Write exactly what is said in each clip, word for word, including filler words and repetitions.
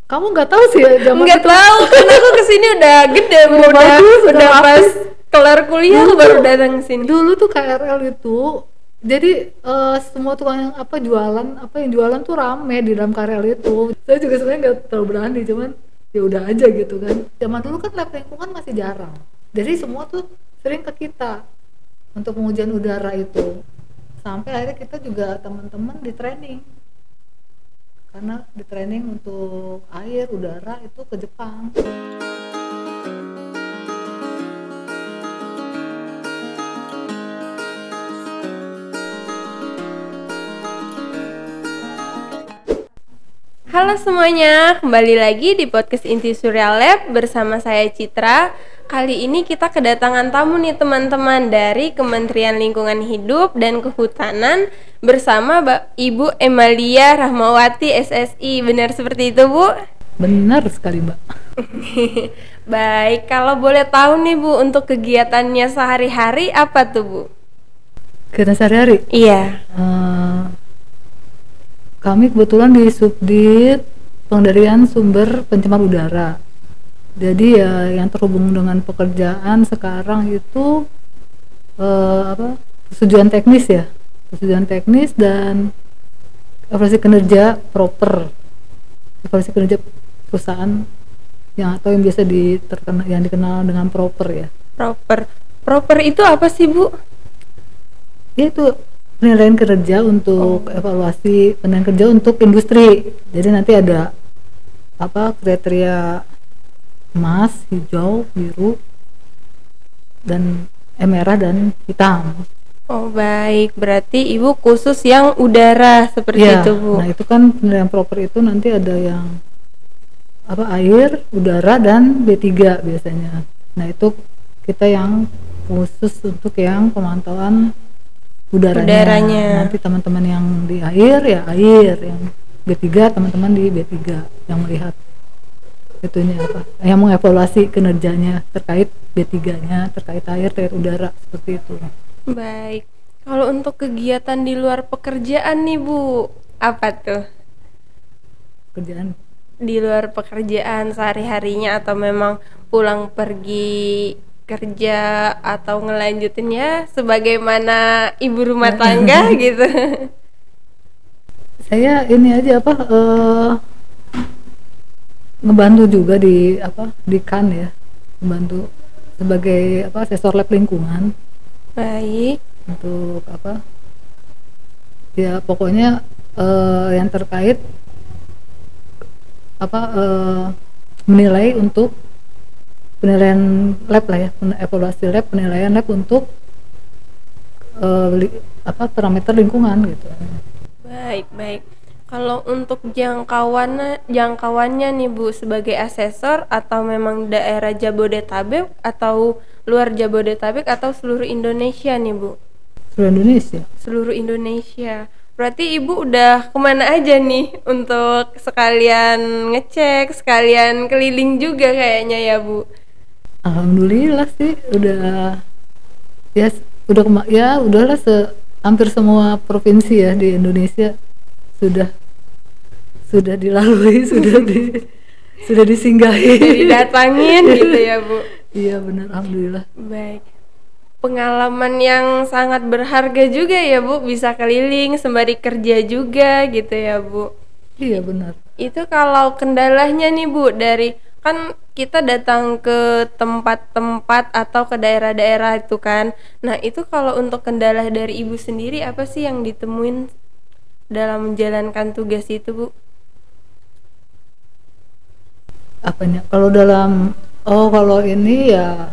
Kamu nggak tahu sih ya zaman Nggak itu. tahu, karena aku kesini udah gede, Bu. Udah udah bagus, udah udah pas rapih. kelar kuliah aku Dulu baru tuh- datang ke sini. Dulu tuh K R L itu, jadi eh, semua tukang yang apa jualan, apa yang jualan tuh rame di dalam K R L itu. Saya juga sebenarnya nggak terlalu berani, cuman ya udah aja gitu kan. Zaman dulu kan lab lingkungan masih jarang, jadi semua tuh sering ke kita untuk pengujian udara itu. Sampai akhirnya kita juga teman-teman di training, karena di training untuk air udara itu ke Jepang. Halo semuanya, kembali lagi di podcast Inti Surya Lab bersama saya Citra. Kali ini kita kedatangan tamu nih teman-teman dari Kementerian Lingkungan Hidup dan Kehutanan bersama Ba- Ibu Emalia Rahmawati S S I. Benar seperti itu, Bu? Benar sekali, Mbak. Baik, kalau boleh tahu nih Bu, untuk kegiatannya sehari-hari apa tuh, Bu? Kita sehari-hari Iya. eh, kami kebetulan di Subdit Pengendalian Sumber Pencemar Udara. Jadi ya yang terhubung dengan pekerjaan sekarang itu eh, apa? Persetujuan teknis ya. Persetujuan teknis dan evaluasi kinerja proper. Evaluasi kinerja perusahaan yang atau yang biasa diterkenal yang dikenal dengan proper ya. Proper. Proper itu apa sih, Bu? Ya itu penilaian kerja untuk evaluasi penilaian kerja untuk industri. Jadi nanti ada apa kriteria emas, hijau, biru, dan eh, merah dan hitam. Oh baik, berarti Ibu khusus yang udara seperti Ya, itu, Bu. nah itu kan penilaian proper itu nanti ada yang apa air, udara, dan B tiga biasanya. Nah itu kita yang khusus untuk yang pemantauan udaranya. Udaranya. Nanti teman-teman yang di air ya air, yang B tiga teman-teman di B tiga yang melihat itunya apa, yang mengevaluasi kinerjanya terkait B tiga-nya, terkait air, terkait udara, seperti itu. Baik. Kalau untuk kegiatan di luar pekerjaan nih, Bu, apa tuh? Kerjaan Di luar pekerjaan sehari-harinya atau memang pulang pergi kerja atau ngelanjutinnya sebagaimana ibu rumah tangga gitu. saya ini aja apa eh, ngebantu juga di apa di K A N ya, membantu sebagai apa asesor lab lingkungan Baik. untuk apa ya pokoknya eh, yang terkait apa eh, menilai untuk penilaian lab lah ya, pen- evaluasi lab, penilaian lab untuk eh, li- apa parameter lingkungan gitu. Baik, baik. Kalau untuk jangkauannya, jangkauannya nih Bu, sebagai asesor atau memang daerah Jabodetabek atau luar Jabodetabek atau seluruh Indonesia nih Bu? Seluruh Indonesia. Seluruh Indonesia. Berarti Ibu udah kemana aja nih untuk sekalian ngecek, sekalian keliling juga kayaknya ya Bu? Alhamdulillah sih udah ya s- udah kema- ya udahlah se hampir semua provinsi ya di Indonesia sudah sudah dilalui sudah di sudah disinggahi. Didatangin gitu ya Bu? Iya benar, alhamdulillah. Baik. Pengalaman yang sangat berharga juga ya Bu, bisa keliling sembari kerja juga gitu ya Bu. Iya benar. Itu kalau kendalanya nih Bu, dari kan kita datang ke tempat-tempat atau ke daerah-daerah itu kan. Nah, itu kalau untuk kendala dari Ibu sendiri apa sih yang ditemuin dalam menjalankan tugas itu, Bu? Apanya? Kalau dalam oh kalau ini ya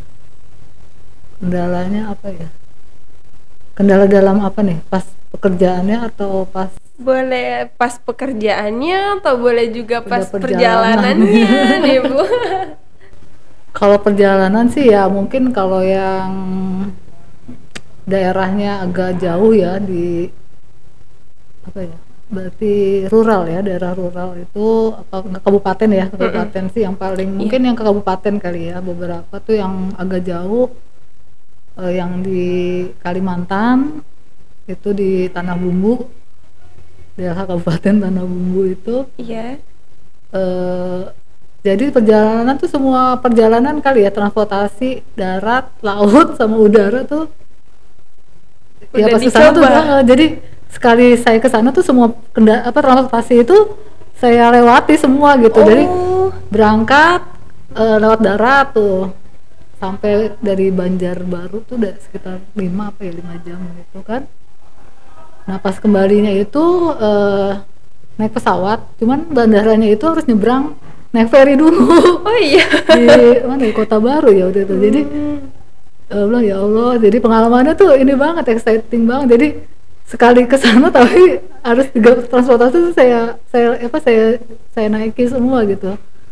kendalanya apa ya? Kendala dalam apa nih? Pas pekerjaannya atau pas Boleh pas pekerjaannya atau boleh juga Udah pas perjalanan. perjalanannya nih, Bu? kalau perjalanan sih ya mungkin kalau yang daerahnya agak jauh ya di apa ya? Berarti rural ya, daerah rural itu apa nggak kabupaten ya, kabupaten sih yang paling mungkin yang ke kabupaten kali ya, beberapa tuh yang agak jauh eh, yang di Kalimantan itu di Tanah Bumbu, daerah Kabupaten Tanah Bumbu itu Iya. eh, jadi perjalanan tuh semua perjalanan kali ya, transportasi darat, laut sama udara tuh ya Udah pas kesana tuh dicoba. udah, jadi sekali saya ke sana tuh semua kenda apa transportasi itu saya lewati semua gitu. Dari Oh, berangkat eh, lewat darat tuh sampai dari Banjarbaru tuh udah sekitar lima apa ya lima jam gitu kan. Nah pas kembalinya itu eh, naik pesawat, cuman bandaranya itu harus nyebrang naik ferry dulu oh iya. di mana di Kota Baru ya waktu itu. Jadi Hmm. ya Allah ya Allah, jadi pengalamannya tuh ini banget, exciting banget. Jadi sekali ke sana tapi harus tiga transportasi tuh saya saya apa saya saya naiki semua gitu.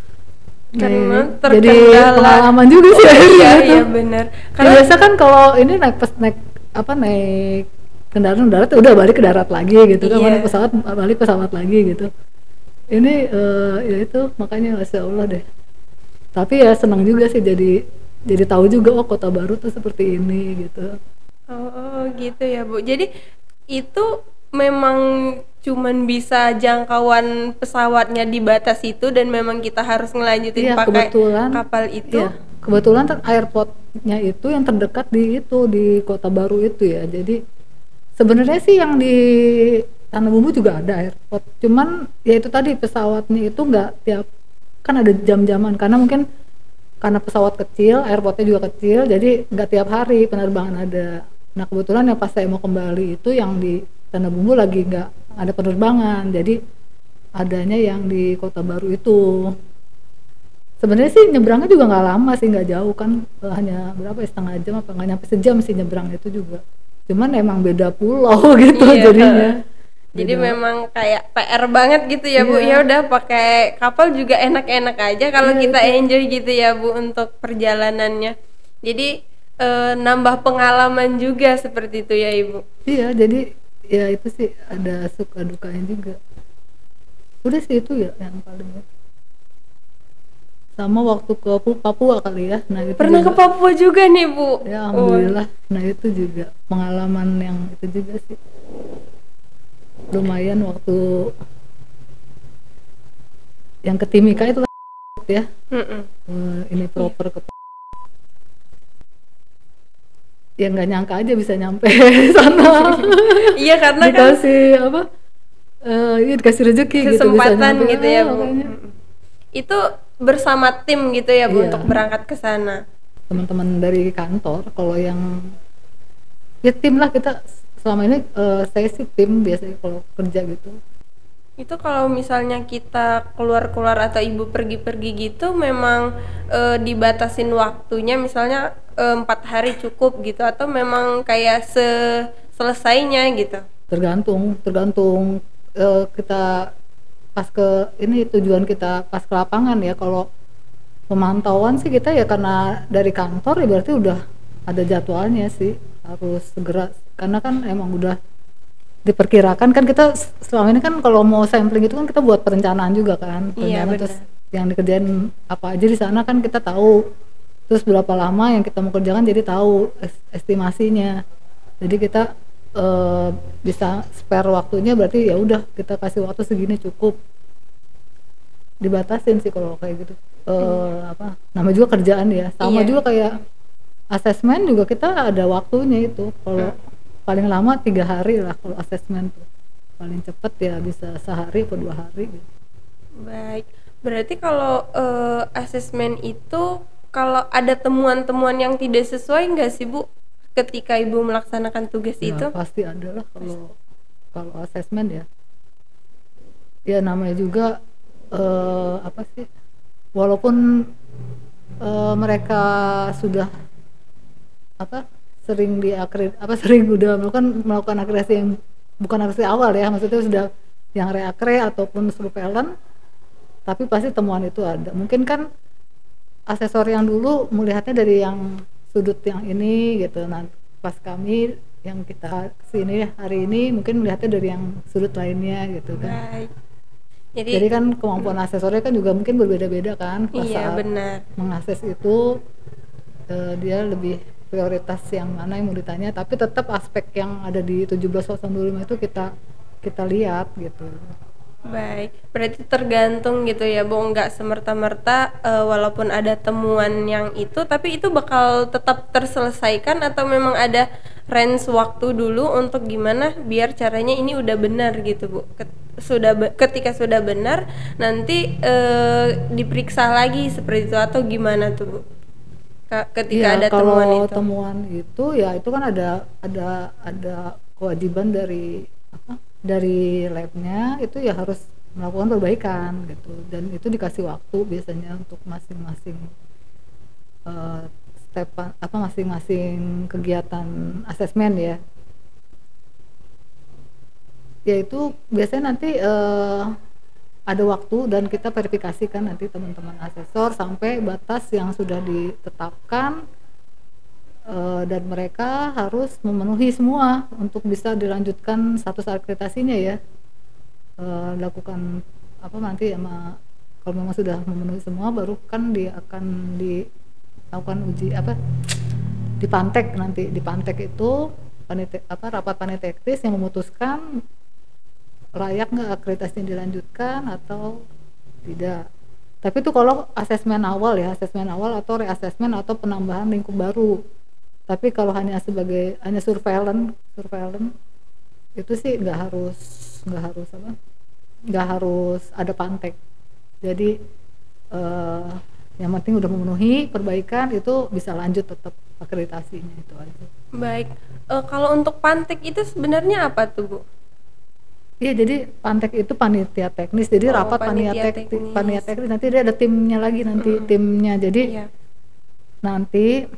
Karena Nih, jadi terkendala. pengalaman juga sih Oh akhirnya iya itu. iya benar. Ya, Karena biasa kan kalau ini naik pes naik apa naik kendaraan darat udah balik ke darat lagi gitu kan, iya. naik pesawat balik pesawat lagi gitu. Ini eh, ya itu makanya masya Allah deh. Tapi ya senang juga sih, jadi jadi tahu juga oh Kota Baru tuh seperti ini gitu. Oh, oh, gitu ya Bu. Jadi itu memang cuman bisa jangkauan pesawatnya di batas itu dan memang kita harus ngelanjutin Iya pakai kebetulan, kapal itu. iya kebetulan ter- airportnya itu yang terdekat di itu di Kota Baru itu ya. Jadi sebenarnya sih yang di Tanah Bumbu juga ada airport, cuman ya itu tadi pesawatnya itu nggak tiap, kan ada jam-jaman karena mungkin karena pesawat kecil, airportnya juga kecil, jadi nggak tiap hari penerbangan ada. Nah kebetulan yang pas saya mau kembali itu yang di Tanah Bumbu lagi nggak ada penerbangan, jadi adanya yang di Kota Baru itu. Sebenarnya sih nyebrangnya juga nggak lama sih, nggak jauh kan, eh, hanya berapa ya, setengah jam apa nggak nyampe sejam sih nyebrang itu juga. Cuman emang beda pulau gitu Iya. jadinya. Jadi Beda. memang kayak P R banget gitu ya Bu. Iya. Ya udah pakai kapal juga enak-enak aja kalau Iya, kita itu. enjoy gitu ya Bu untuk perjalanannya. Jadi eh, nambah pengalaman juga seperti itu ya Ibu. Iya, jadi ya itu sih ada suka dukanya juga. Udah sih itu ya yang paling. Sama waktu ke Pu- Papua kali ya. Nah itu Pernah ke juga. Papua juga nih Bu. Ya Oh, alhamdulillah. Nah itu juga pengalaman yang itu juga sih. Lumayan waktu yang ke Timika itu ya. mm-mm. Eh, ini proper ke ya nggak nyangka aja bisa nyampe sana. Iya karena kan Dikasih apa? Eh iya dikasih rezeki gitu bisa kesempatan nyampe. gitu ya Ah, Bu. makanya. Mm-mm. Itu bersama tim gitu ya Bu Iya. untuk berangkat ke sana. Teman-teman dari kantor kalau yang ya tim lah kita selama ini, eh, saya sih tim biasanya kalau kerja gitu. Itu kalau misalnya kita keluar-keluar atau ibu pergi-pergi gitu memang eh, dibatasin waktunya misalnya eh, empat hari cukup gitu atau memang kayak se selesainya gitu. Tergantung tergantung eh, kita pas ke ini tujuan kita pas ke lapangan ya. Kalau pemantauan sih kita ya karena dari kantor ya berarti udah ada jadwalnya sih, harus segera karena kan emang udah diperkirakan kan. Kita s- selama ini kan kalau mau sampling itu kan kita buat perencanaan juga kan, Iya, perencanaan benar. terus yang dikerjain apa aja di sana kan kita tahu, terus berapa lama yang kita mau kerjakan jadi tahu es- estimasinya. Jadi kita eh, bisa spare waktunya, berarti ya udah kita kasih waktu segini cukup, dibatasin sih kalau kayak gitu. Eh, apa namanya juga kerjaan ya, sama Iya. juga kayak asesmen juga kita ada waktunya itu. Kalau paling lama tiga hari lah kalau asesmen tuh, paling cepet ya bisa sehari atau dua hari gitu. Baik. Berarti kalau eh, asesmen itu kalau ada temuan-temuan yang tidak sesuai nggak sih Bu ketika Ibu melaksanakan tugas Ya, itu? pasti ada lah kalau kalau asesmen ya. Ya namanya juga eh, apa sih? Walaupun eh, mereka sudah apa sering diakredit apa sering udah melakukan melakukan akreditasi yang bukan akreditasi awal ya, maksudnya sudah yang reakre ataupun surveillance, tapi pasti temuan itu ada. Mungkin kan asesor yang dulu melihatnya dari yang sudut yang ini gitu, nah pas kami yang kita kesini hari ini mungkin melihatnya dari yang sudut lainnya gitu kan. Baik. Jadi, Jadi kan kemampuan asesornya kan juga mungkin berbeda-beda kan pas iya saat benar. mengakses itu, eh, dia lebih prioritas yang mana yang mau ditanya, tapi tetap aspek yang ada di tujuh belas nol dua lima itu kita kita lihat gitu. Baik, berarti tergantung gitu ya, Bu, nggak semerta-merta eh, walaupun ada temuan yang itu, tapi itu bakal tetap terselesaikan atau memang ada range waktu dulu untuk gimana biar caranya ini udah benar gitu, Bu. Ket- sudah be- ketika sudah benar nanti eh, diperiksa lagi seperti itu atau gimana tuh, Bu? Ka- Ketika Iya, ada temuan kalau itu. temuan itu ya itu kan ada ada ada kewajiban dari apa dari labnya itu ya harus melakukan perbaikan gitu, dan itu dikasih waktu biasanya untuk masing-masing eh, step apa masing-masing kegiatan asesmen ya. Yaitu biasanya nanti eh, ada waktu dan kita verifikasikan nanti teman-teman asesor sampai batas yang sudah ditetapkan, eh, dan mereka harus memenuhi semua untuk bisa dilanjutkan status akreditasinya ya. Eh, lakukan apa nanti sama, kalau memang sudah memenuhi semua baru kan dia akan dilakukan uji apa dipantek, nanti dipantek itu panitia apa rapat panitia teknis yang memutuskan layak nggak akreditasinya dilanjutkan atau tidak. Tapi itu kalau asesmen awal ya, asesmen awal atau reasesmen atau penambahan lingkup baru. Tapi kalau hanya sebagai hanya surveillance, surveillance itu sih nggak harus nggak harus apa, nggak harus ada pantek. Jadi eh, yang penting udah memenuhi perbaikan itu bisa lanjut tetap akreditasinya itu aja. Baik, Eh, kalau untuk pantek itu sebenarnya apa tuh, Bu? Iya, jadi pantek itu panitia teknis. Jadi Oh, rapat panitia panitia tek, panitia teknis. teknis nanti dia ada timnya lagi nanti Mm-mm. timnya. Jadi Iya. nanti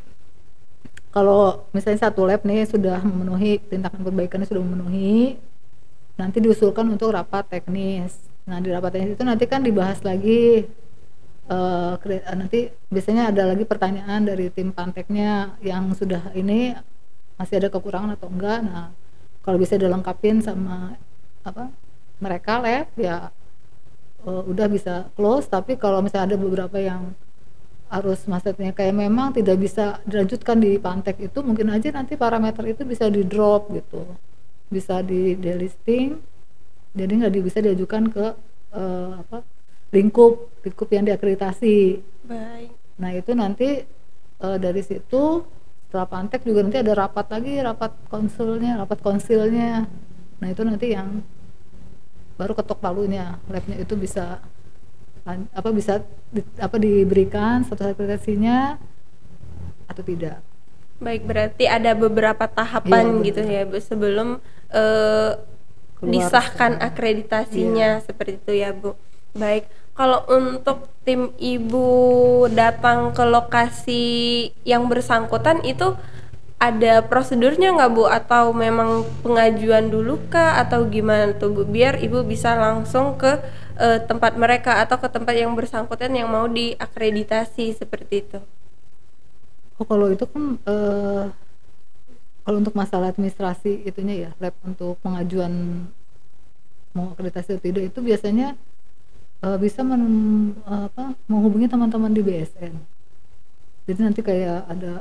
kalau misalnya satu lab nih sudah memenuhi tindakan perbaikannya sudah memenuhi, nanti diusulkan untuk rapat teknis. Nah di rapat teknis itu nanti kan dibahas lagi, eh, kre- nanti biasanya ada lagi pertanyaan dari tim panteknya yang sudah ini masih ada kekurangan atau enggak. Nah kalau bisa dilengkapin sama apa mereka lab ya, eh, udah bisa close. Tapi kalau misalnya ada beberapa yang harus maksudnya kayak memang tidak bisa dilanjutkan di pantek itu, mungkin aja nanti parameter itu bisa di drop gitu, bisa di delisting, jadi nggak di- bisa diajukan ke eh, apa lingkup lingkup yang diakreditasi. Baik. Nah itu nanti eh, dari situ setelah pantek juga nanti ada rapat lagi, rapat konsulnya, rapat konsilnya. Nah itu nanti yang baru ketok palunya, labnya itu bisa lan- apa bisa di- apa diberikan status akreditasinya atau tidak. Baik, berarti ada beberapa Iya tahapan gitu benar. ya, Bu, sebelum eh, Keluar disahkan semua. akreditasinya Iya. seperti itu ya, Bu. Baik, kalau untuk tim Ibu datang ke lokasi yang bersangkutan itu ada prosedurnya nggak, Bu? Atau memang pengajuan dulu kah? Atau gimana tuh, Bu? Biar Ibu bisa langsung ke eh, tempat mereka atau ke tempat yang bersangkutan yang mau diakreditasi seperti itu. Oh kalau itu kan eh, kalau untuk masalah administrasi itunya ya, lab untuk pengajuan mau akreditasi atau tidak itu biasanya eh, bisa men- eh, apa, menghubungi teman-teman di B S N. Jadi nanti kayak ada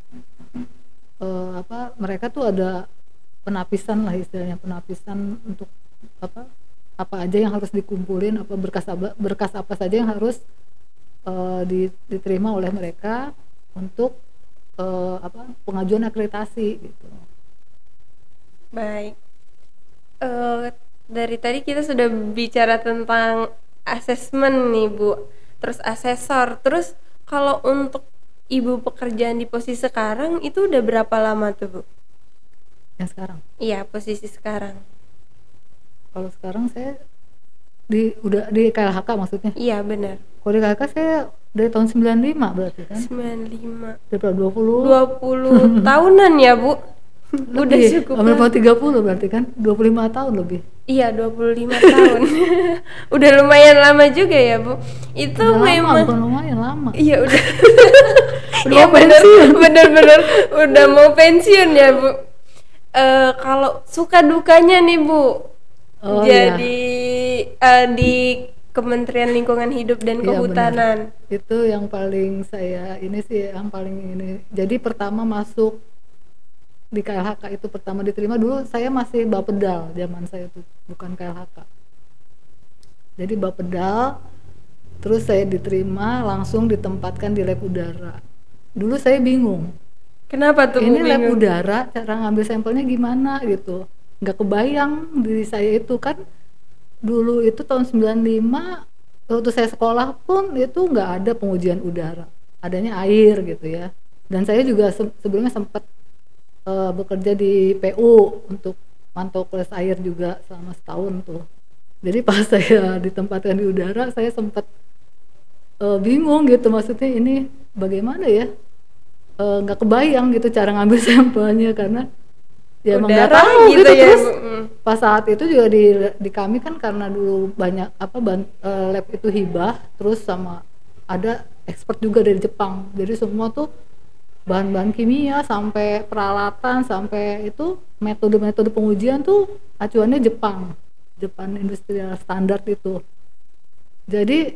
eh, apa mereka tuh ada penapisan lah istilahnya, penapisan untuk apa apa aja yang harus dikumpulin, apa berkas apa berkas apa saja yang harus eh, di- diterima oleh mereka untuk eh, apa pengajuan akreditasi gitu. Baik. Eh, dari tadi kita sudah bicara tentang asesmen nih, Bu. Terus asesor. Terus kalau untuk Ibu pekerjaan di posisi sekarang itu udah berapa lama tuh, Bu? Yang sekarang, Iya, posisi sekarang. kalau sekarang saya di udah di K L H K maksudnya. Iya, benar. Kalau di K L H K saya dari tahun sembilan puluh lima berarti kan, sembilan puluh lima. dari tahun dua puluh dua puluh tahunan ya, Bu. Udah lebih, cukup hampir lama. mau tiga puluh berarti kan, dua puluh lima tahun lebih. Iya, dua puluh lima tahun. Udah lumayan lama juga ya, Bu. Itu Udah lama, memang bukan lumayan lama. iya udah. Udah Iya mau bener, pensiun. bener-bener udah mau pensiun ya, Bu. Eh kalau suka dukanya nih, Bu, Oh jadi iya, eh, di Kementerian Lingkungan Hidup dan iya benar. Kehutanan. Itu yang paling saya ini sih yang paling ini. Jadi pertama masuk di K L H K itu, pertama diterima dulu saya masih Bapedal zaman saya tuh, bukan K L H K. Jadi Bapedal, terus saya diterima langsung ditempatkan di lab udara. Dulu saya bingung, Kenapa tuh ini Bu lab bingung? udara cara ngambil sampelnya gimana gitu, nggak kebayang diri saya itu kan. Dulu itu tahun sembilan puluh lima waktu saya sekolah pun itu nggak ada pengujian udara, adanya air gitu ya. Dan saya juga se- sebelumnya sempat eh, bekerja di P U untuk mantau kualitas air juga selama setahun tuh. Jadi pas saya ditempatkan di udara, saya sempat eh, bingung gitu, maksudnya ini bagaimana ya. Eh, nggak kebayang gitu cara ngambil sampelnya karena ya emang nggak Udara tahu gitu gitu. ya Terus Bu. Hmm. pas saat itu juga di di kami kan karena dulu banyak apa ban- eh, lab itu hibah, terus sama ada expert juga dari Jepang, jadi semua tuh bahan-bahan kimia sampai peralatan sampai itu metode-metode pengujian tuh acuannya Jepang, Jepang Industrial Standard itu. Jadi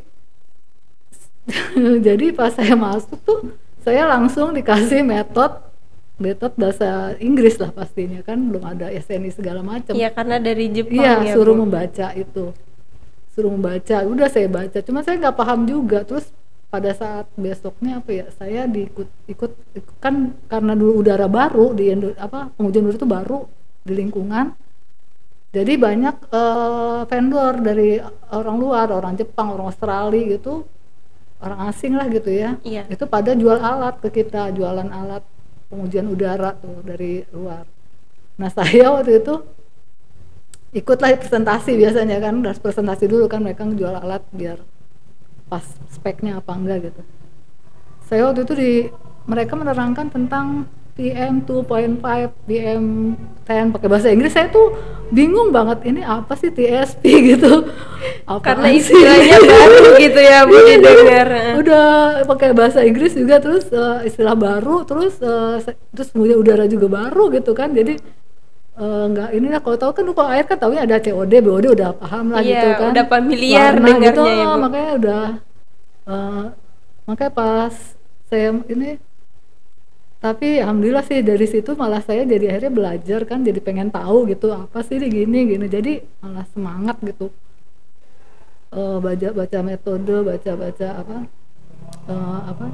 jadi pas saya masuk tuh saya langsung dikasih metode metode bahasa Inggris lah, pastinya kan belum ada S N I segala macam. Iya karena dari Jepang Iya, ya suruh Bu. membaca itu, suruh membaca. Udah saya baca, cuma saya nggak paham juga. Terus pada saat besoknya apa ya, saya diikut ikut ikut- kan karena dulu udara baru di Indo, apa pengujian udara itu baru di lingkungan. Jadi banyak eh, vendor dari orang luar, orang Jepang, orang Australia gitu, orang asing lah gitu ya. Iya. Itu pada jual alat ke kita, jualan alat pengujian udara tuh dari luar. Nah saya waktu itu ikutlah presentasi, biasanya kan harus presentasi dulu kan, mereka ngejual alat biar pas speknya apa enggak gitu. Saya waktu itu di mereka menerangkan tentang P M dua koma lima, P M sepuluh pakai bahasa Inggris. Saya tuh bingung banget, ini apa sih T S P gitu, Karena apaan sih istilahnya baru gitu ya Bu Iya, didengar. udah pakai bahasa Inggris juga, terus eh, istilah baru, terus eh, se- terus kemudian udara juga baru gitu kan. Jadi eh, nggak inilah, kalau tahu kan kalau air kan taunya ada C O D, B O D udah paham lah Iya, gitu kan, udah familiar warna gitu, dengarnya ya, oh, Bu. makanya udah eh, makanya pas saya ini, tapi alhamdulillah sih dari situ malah saya jadi akhirnya belajar kan, jadi pengen tahu gitu apa sih ini gini gini, jadi malah semangat gitu. Eh, baca baca metode, baca baca apa eh, apa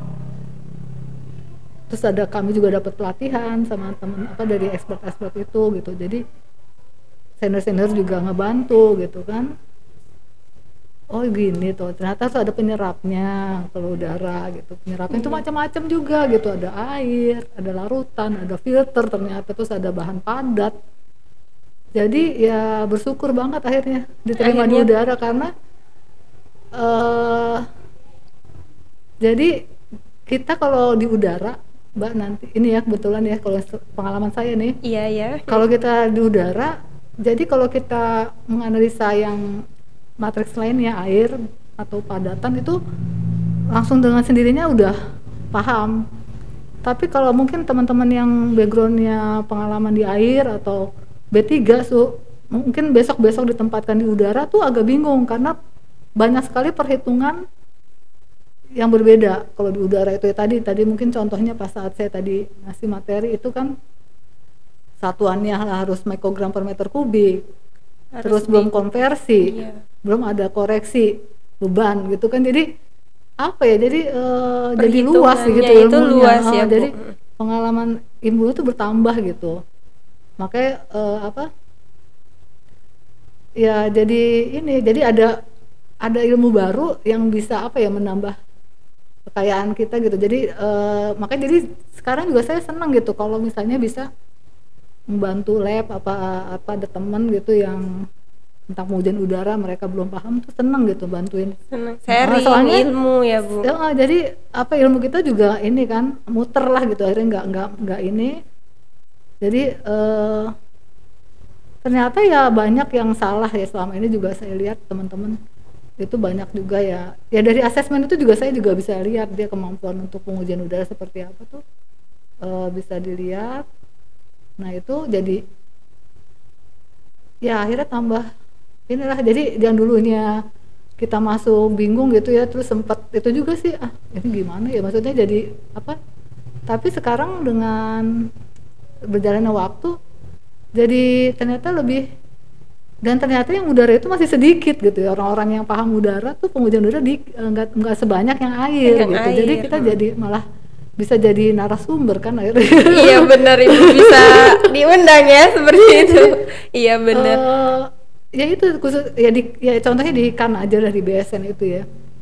terus ada, kami juga dapat pelatihan sama teman apa dari expert-expert itu gitu. Jadi senior-senior juga ngebantu gitu kan. Oh gini tuh, ternyata tuh ada penyerapnya kalau udara gitu. Penyerapnya itu macam-macam juga gitu, ada air, ada larutan, ada filter ternyata, terus ada bahan padat. Jadi ya bersyukur banget akhirnya diterima di Akhirnya udara karena eh jadi kita kalau di udara, Mbak, nanti ini ya kebetulan ya, kalau se- pengalaman saya nih, iya ya. kalau kita di udara, jadi kalau kita menganalisa yang matriks lainnya, air atau padatan, itu langsung dengan sendirinya udah paham. Tapi kalau mungkin teman-teman yang backgroundnya pengalaman di air atau B tiga, su, mungkin besok-besok ditempatkan di udara tuh agak bingung karena banyak sekali perhitungan yang berbeda. Kalau di udara itu ya tadi tadi mungkin contohnya pas saat saya tadi ngasih materi itu kan satuannya harus mikrogram per meter kubik, Harus terus di- belum konversi, Iya. belum ada koreksi beban gitu kan. Jadi apa ya, jadi eh, jadi luas gitu Perhitungannya itu ilmunya. luas ya, Eh, Bu. jadi pengalaman ilmu itu bertambah gitu, makanya eh, apa ya, jadi ini, jadi ada ada ilmu baru yang bisa apa ya, menambah kekayaan kita gitu. Jadi eh, makanya jadi sekarang juga saya senang gitu kalau misalnya bisa membantu lab apa apa ada teman gitu yang tentang pengujian udara mereka belum paham tuh, seneng gitu bantuin. Senang Nah, sharing soalnya ilmu ya Bu. ya, jadi apa ilmu kita juga ini kan muter lah gitu, akhirnya nggak nggak nggak ini. Jadi eh, ternyata ya banyak yang salah ya selama ini juga saya lihat teman-teman itu banyak juga ya. Ya dari asesmen itu juga saya juga bisa lihat dia kemampuan untuk pengujian udara seperti apa tuh eh, bisa dilihat. Nah itu jadi ya akhirnya tambah inilah, jadi yang dulunya kita masuk bingung gitu ya, terus sempat itu juga sih, ah ini gimana ya, maksudnya jadi apa, tapi sekarang dengan berjalannya waktu jadi ternyata lebih dan ternyata yang udara itu masih sedikit gitu ya, orang-orang yang paham udara tuh pengujian udara di nggak nggak sebanyak yang air Yang gitu, air. jadi kita hmm. jadi malah bisa jadi narasumber kan akhirnya. Iya benar, ibu bisa diundang ya seperti itu. Iya benar. Uh, ya itu khusus ya di ya contohnya di kan aja dari B S N itu ya.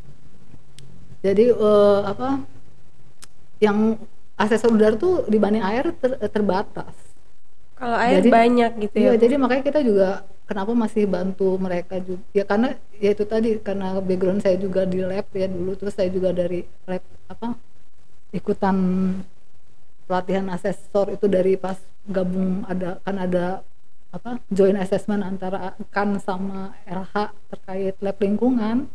Jadi uh, apa yang asesor udara tuh dibanding air ter, terbatas. Kalau air Jadi, banyak gitu iya, ya. Bu? jadi makanya kita juga kenapa masih bantu mereka juga ya, karena ya itu tadi karena background saya juga di lab ya dulu, terus saya juga dari lab apa ikutan pelatihan asesor itu dari pas gabung, ada kan ada apa joint assessment antara kan sama L H terkait lab lingkungan.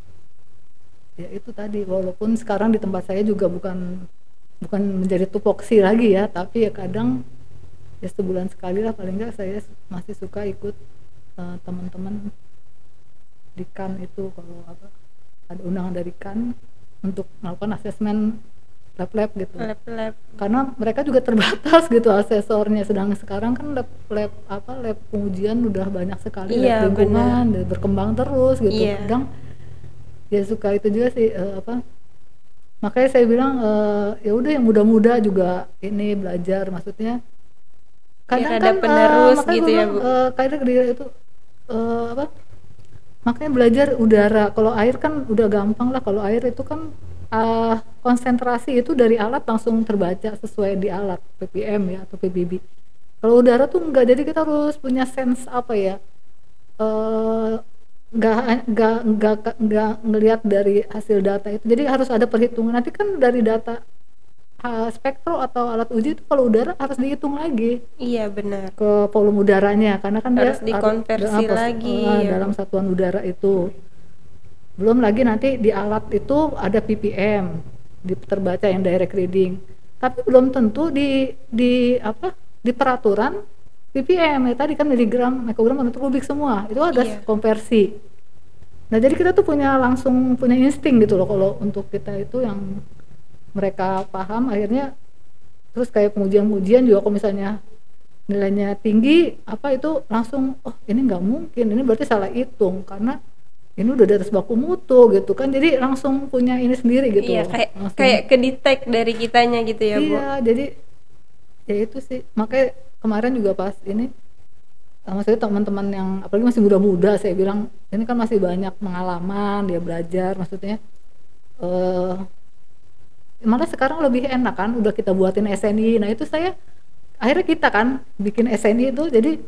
Ya itu tadi, walaupun sekarang di tempat saya juga bukan bukan menjadi tupoksi lagi ya, tapi ya kadang ya sebulan sekali lah paling nggak saya masih suka ikut uh, teman-teman di kan itu, kalau apa ada undangan dari kan untuk melakukan asesmen lab-lab gitu. Lab-lab. Karena mereka juga terbatas gitu asesornya, sedang sekarang kan lab lab apa lab pengujian udah banyak sekali, iya, lab lingkungan dan berkembang terus gitu. Iya. Kadang ya suka itu juga sih uh, apa makanya saya bilang uh, ya udah yang muda-muda juga ini belajar, maksudnya kadang ada kan penerus uh, gitu ya Bu. Uh, kadang dia itu uh, apa makanya belajar udara. Kalau air kan udah gampang lah, kalau air itu kan uh, konsentrasi itu dari alat langsung terbaca sesuai di alat P P M ya atau P B B. Kalau udara tuh enggak, jadi kita harus punya sense apa ya uh, nggak nggak nggak nggak ngelihat dari hasil data itu, jadi harus ada perhitungan. Nanti kan dari data uh, spektro atau alat uji itu kalau udara harus dihitung lagi. Iya benar. Ke volume udaranya, karena kan harus dia dikonversi harus, lagi uh, ya, dalam satuan udara itu. Belum lagi nanti di alat itu ada P P M di terbaca yang direct reading, tapi belum tentu di di apa di peraturan P P M ya tadi kan miligram, mikrogram, per meter kubik semua itu ada iya. konversi. Nah jadi kita tuh punya langsung punya insting gitu loh kalau untuk kita itu yang mereka paham akhirnya. Terus kayak pengujian-pengujian juga kalau misalnya nilainya tinggi apa itu langsung oh ini nggak mungkin, ini berarti salah hitung karena ini udah di atas baku mutu gitu kan, jadi langsung punya ini sendiri gitu. Iya, kayak langsung, kayak kedetek dari kitanya gitu ya Bu. Iya, jadi ya itu sih makanya kemarin juga pas ini maksudnya teman-teman yang apalagi masih muda-muda, saya bilang ini kan masih banyak pengalaman dia belajar, maksudnya uh, malah sekarang lebih enak kan udah kita buatin S N I. Nah itu saya akhirnya kita kan bikin S N I itu, jadi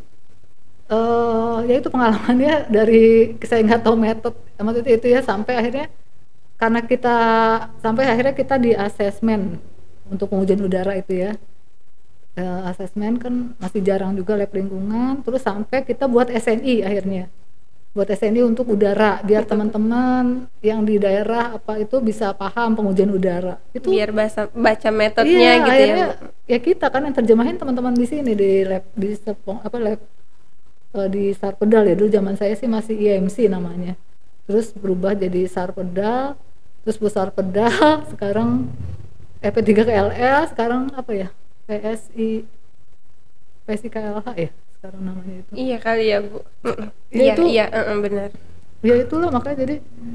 uh, ya itu pengalamannya dari saya nggak tahu metode maksudnya itu ya, sampai akhirnya karena kita sampai akhirnya kita di asesmen untuk pengujian udara itu ya. Uh, asesmen kan masih jarang juga lab lingkungan, terus sampai kita buat S N I akhirnya buat S N I untuk udara biar teman-teman yang di daerah apa itu bisa paham pengujian udara itu, biar baca, baca metodenya iya, gitu akhirnya, ya ya kita kan yang terjemahin teman-teman di sini di lab di Sepong apa lab uh, di Sarpedal ya, dulu zaman saya sih masih I M C namanya, terus berubah jadi Sarpedal, terus Bu Sarpedal sekarang E P tiga K L L, sekarang apa ya P S I P S I K L H ya sekarang namanya itu. Iya kali ya Bu. Ya iya itu, iya uh, uh, benar. Ya itulah makanya jadi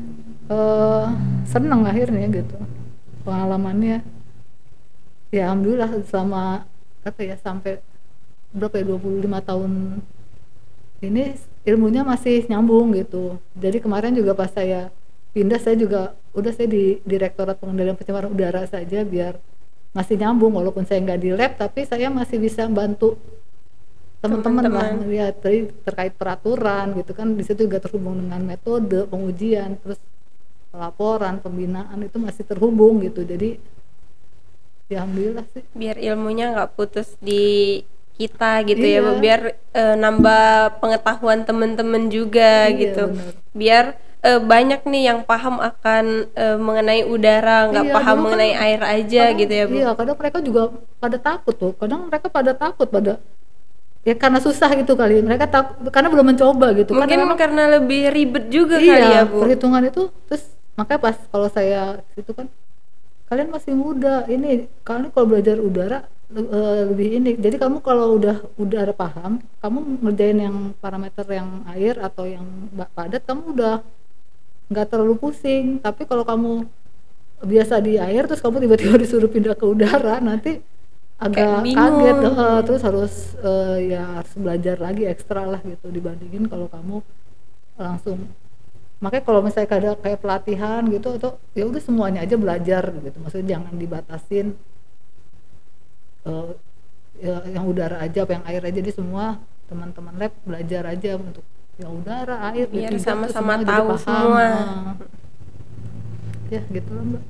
uh, seneng akhirnya gitu pengalamannya. Ya alhamdulillah selama apa ya sampai berapa ya dua puluh lima tahun ini ilmunya masih nyambung gitu. Jadi kemarin juga pas saya pindah saya juga udah saya di Direktorat Pengendalian Pencemaran Udara saja biar masih nyambung, walaupun saya nggak di lab tapi saya masih bisa bantu teman-teman lah melihat ter- terkait peraturan gitu kan, di situ juga terhubung dengan metode pengujian, terus pelaporan pembinaan itu masih terhubung gitu. Jadi ya alhamdulillah sih biar ilmunya nggak putus di kita gitu iya. ya Bu, biar uh, nambah pengetahuan teman-teman juga iya, gitu bener. Biar uh, banyak nih yang paham akan uh, mengenai udara, nggak iya, paham mengenai kan, air aja kadang, gitu ya Bu. Iya kadang mereka juga pada takut tuh, kadang mereka pada takut pada ya karena susah gitu kali, mereka takut karena belum mencoba gitu. Mungkin karena, karena lebih ribet juga iya, kali ya Bu. Perhitungan itu, terus makanya pas kalau saya itu kan kalian masih muda, ini kalian kalau belajar udara le- eh, lebih ini. Jadi kamu kalau udah udah ada paham, kamu ngerjain yang parameter yang air atau yang ba- padat, kamu udah nggak terlalu pusing. Tapi kalau kamu biasa di air terus kamu tiba-tiba disuruh pindah ke udara, nanti Kayak agak kaget. bingung. eh, terus harus eh, ya harus belajar lagi ekstra lah gitu dibandingin kalau kamu langsung. Makanya kalau misalnya ada kayak pelatihan gitu, atau ya udah semuanya aja belajar gitu, maksudnya jangan dibatasin eh, ya, yang udara aja apa yang air aja. Jadi semua teman-teman lab belajar aja untuk yang udara, air, Biar D tiga tuh sama-sama semua jadi tahu paham. semua. Nah, ya gitu lah Mbak.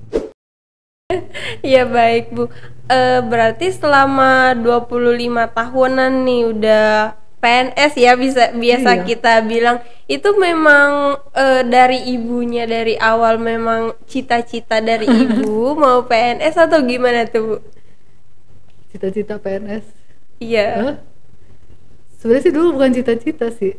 Ya baik Bu. Eh, berarti selama dua puluh lima tahunan nih udah P N S ya, bisa biasa Iya. kita bilang. Itu memang eh, dari ibunya dari awal memang cita-cita dari ibu mau P N S atau gimana tuh Bu? Cita-cita P N S. Iya. Hah? Sebenarnya sih dulu bukan cita-cita sih,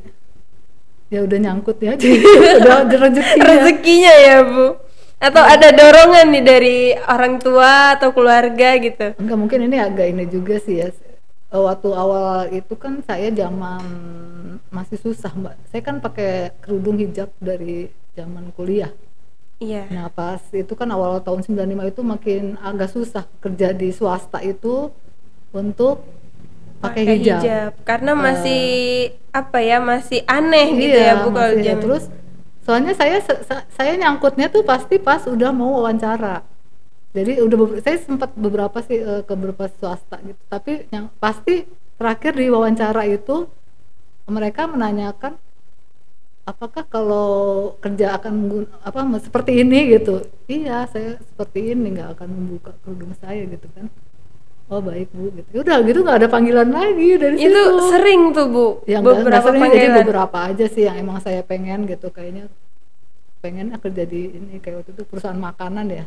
ya udah nyangkut ya jadi udah ada rezekinya. Rezekinya ya Bu. Atau ada dorongan nih dari orang tua atau keluarga gitu? Enggak, mungkin ini agak ini juga sih ya. Eh, waktu awal itu kan saya zaman masih susah Mbak, saya kan pakai kerudung hijab dari zaman kuliah. Iya. Nah pas itu kan awal tahun sembilan puluh lima itu makin agak susah kerja di swasta itu untuk pakai hijab. Karena Eh, masih apa ya, masih aneh gitu iya, ya Bu kalau masih ya. zaman. Terus soalnya saya se- sa- saya nyangkutnya tuh pasti pas udah mau wawancara. Jadi udah beber- saya sempat beberapa sih eh, ke beberapa swasta gitu. Tapi yang pasti terakhir di wawancara itu mereka menanyakan apakah kalau kerja akan menggun- apa seperti ini gitu. Iya, saya seperti ini, nggak akan membuka kerudung saya gitu kan. Oh baik Bu gitu. Ya udah gitu, nggak ada panggilan lagi dari Itu situ. sering tuh Bu, Ya nggak nggak beberapa sering, jadi panggilan. beberapa aja sih yang emang saya pengen gitu, kayaknya pengen kerja di ini kayak waktu itu perusahaan makanan ya.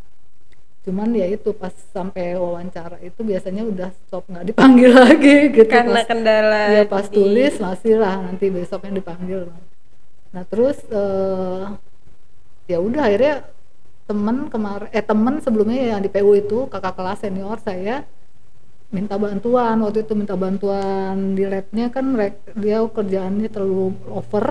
Cuman ya itu pas sampai wawancara itu biasanya udah stop, nggak dipanggil lagi gitu. Karena Pas, kendala ya pas di- tulis masih lah, nanti besoknya dipanggil. Nah terus eh, ya udah akhirnya temen kemarin eh temen sebelumnya yang di P U itu kakak kelas senior saya minta bantuan. Waktu itu minta bantuan di labnya kan, merek- dia kerjaannya terlalu over.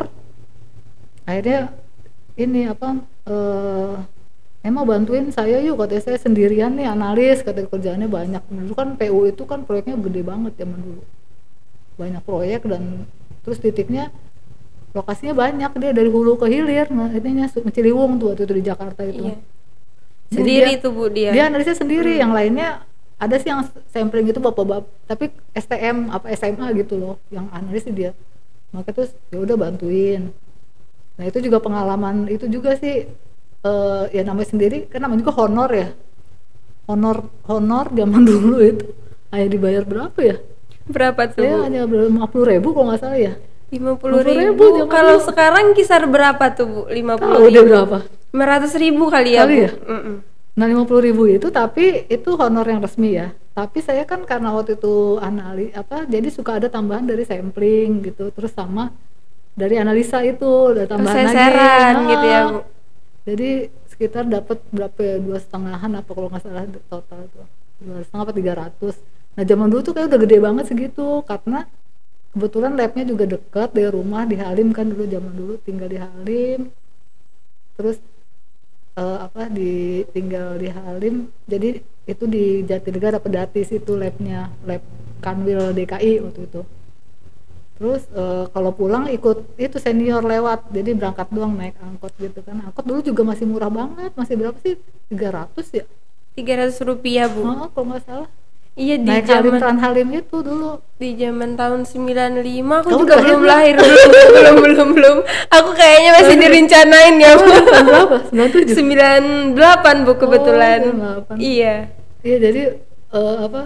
Akhirnya ini apa eh emang bantuin saya yuk, katanya, saya sendirian nih analis, kata kerjaannya banyak. Dulu kan P U itu kan proyeknya gede banget zaman dulu, banyak proyek, dan terus titiknya lokasinya banyak, dia dari hulu ke hilir. Nah ininya Ciliwung tuh waktu itu di Jakarta itu. Iya. Jadi Sendiri dia- tuh Bu dia. dia analisnya sendiri. Yang lainnya ada sih yang sampling itu bapak-bapak, tapi S T M apa S M A gitu loh yang analis sih dia. Maka terus ya udah bantuin. Nah itu juga pengalaman itu juga sih, eh, ya namanya sendiri kan, namanya juga honor ya, honor honor zaman dulu itu hanya dibayar berapa ya, Berapa tuh saya Bu? hanya lima puluh ribu kalau nggak salah ya. lima puluh ribu ribu. zaman Kalau dulu. sekarang kisar berapa tuh Bu? lima Tahu puluh dia ribu. berapa? lima ratus ribu kali ya Kali Bu? ya? Mm-mm. Nah lima puluh ribu itu, tapi itu honor yang resmi ya. Tapi saya kan karena waktu itu analis apa, jadi suka ada tambahan dari sampling gitu, terus sama dari analisa itu ada tambahan lagi. Perseseran Nah, gitu ya Bu? jadi sekitar dapat berapa ya, dua setengahan apa kalau nggak salah total tuh, dua setengah apa tiga ratus. Nah zaman dulu tuh kayak udah gede banget segitu, karena kebetulan labnya juga dekat dari rumah di Halim kan, dulu zaman dulu tinggal di Halim. Terus eh, apa di tinggal di Halim, jadi itu di Jatinegara Pedatis itu labnya, lab Kanwil D K I waktu itu. Terus eh, kalau pulang ikut itu senior lewat, jadi berangkat doang naik angkot gitu kan. Angkot dulu juga masih murah banget, masih berapa sih, tiga ratus ya, tiga ratus rupiah Bu. oh, kalau nggak salah. Iya, di Naik Halim zaman Tran Halim itu dulu. di zaman tahun sembilan puluh lima aku Kamu juga udah belum lahir lahir. belum belum belum belum. Aku kayaknya masih direncanain ya Bu. Tahun berapa? sembilan puluh tujuh? sembilan puluh delapan Bu kebetulan. Oh, sembilan puluh delapan. Iya. Iya, jadi eh, apa?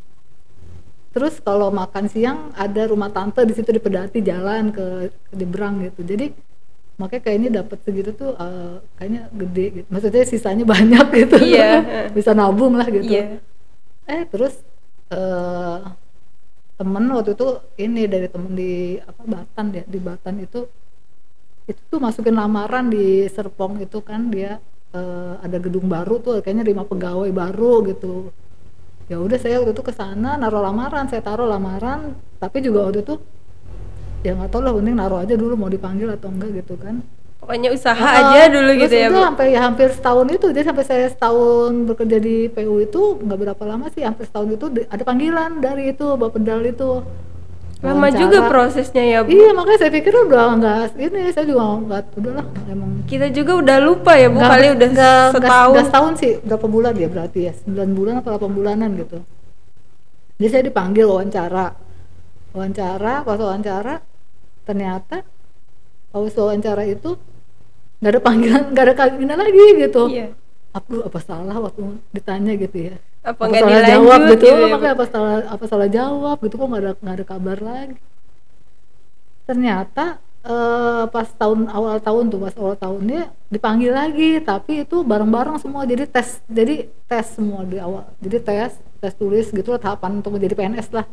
Terus kalau makan siang ada rumah tante di situ di Pedati, jalan ke, ke Nyebrang gitu. Jadi makanya kayaknya dapat segitu tuh eh, kayaknya gede gitu. Maksudnya sisanya banyak gitu. Iya. Bisa nabung lah gitu. Iya. Eh terus eh, temen waktu itu ini dari temen di apa Batan ya, di Batan itu itu tuh masukin lamaran di Serpong itu kan, dia eh, ada gedung baru tuh kayaknya lima pegawai baru gitu. Ya udah saya waktu itu ke sana naruh lamaran, saya taruh lamaran, tapi juga waktu itu ya nggak tahu lah, penting naruh aja dulu mau dipanggil atau enggak gitu kan. Pokoknya usaha Uh, aja dulu terus gitu ya itu Bu. sampai ya hampir setahun itu, jadi sampai saya setahun bekerja di P U itu nggak berapa lama sih, hampir setahun itu di- ada panggilan dari itu Bapedal itu. Lama Wawancara. juga prosesnya ya Bu. Iya, makanya saya pikir udah nggak ini, saya juga nggak, udahlah emang Kita juga udah lupa ya Bu, nggak kali udah nggak nggak- setahun. nggak setahun sih, berapa bulan ya berarti ya, sembilan bulan atau delapan bulanan gitu. Jadi saya dipanggil wawancara, wawancara pas wawancara ternyata pas wawancara itu nggak ada panggilan, nggak ada panggilan lagi gitu. Iya. Aku apa salah waktu ditanya gitu ya, Apa apa nggak salah dilanjut jawab gitu, gitu ya, Bu? makanya apa salah apa salah jawab gitu, kok nggak ada nggak ada kabar lagi. Ternyata eh, pas tahun awal tahun tuh pas awal tahunnya dipanggil lagi, tapi itu bareng-bareng semua, jadi tes jadi tes semua di awal, jadi tes tes tulis gitu lah, tahapan untuk menjadi P N S lah.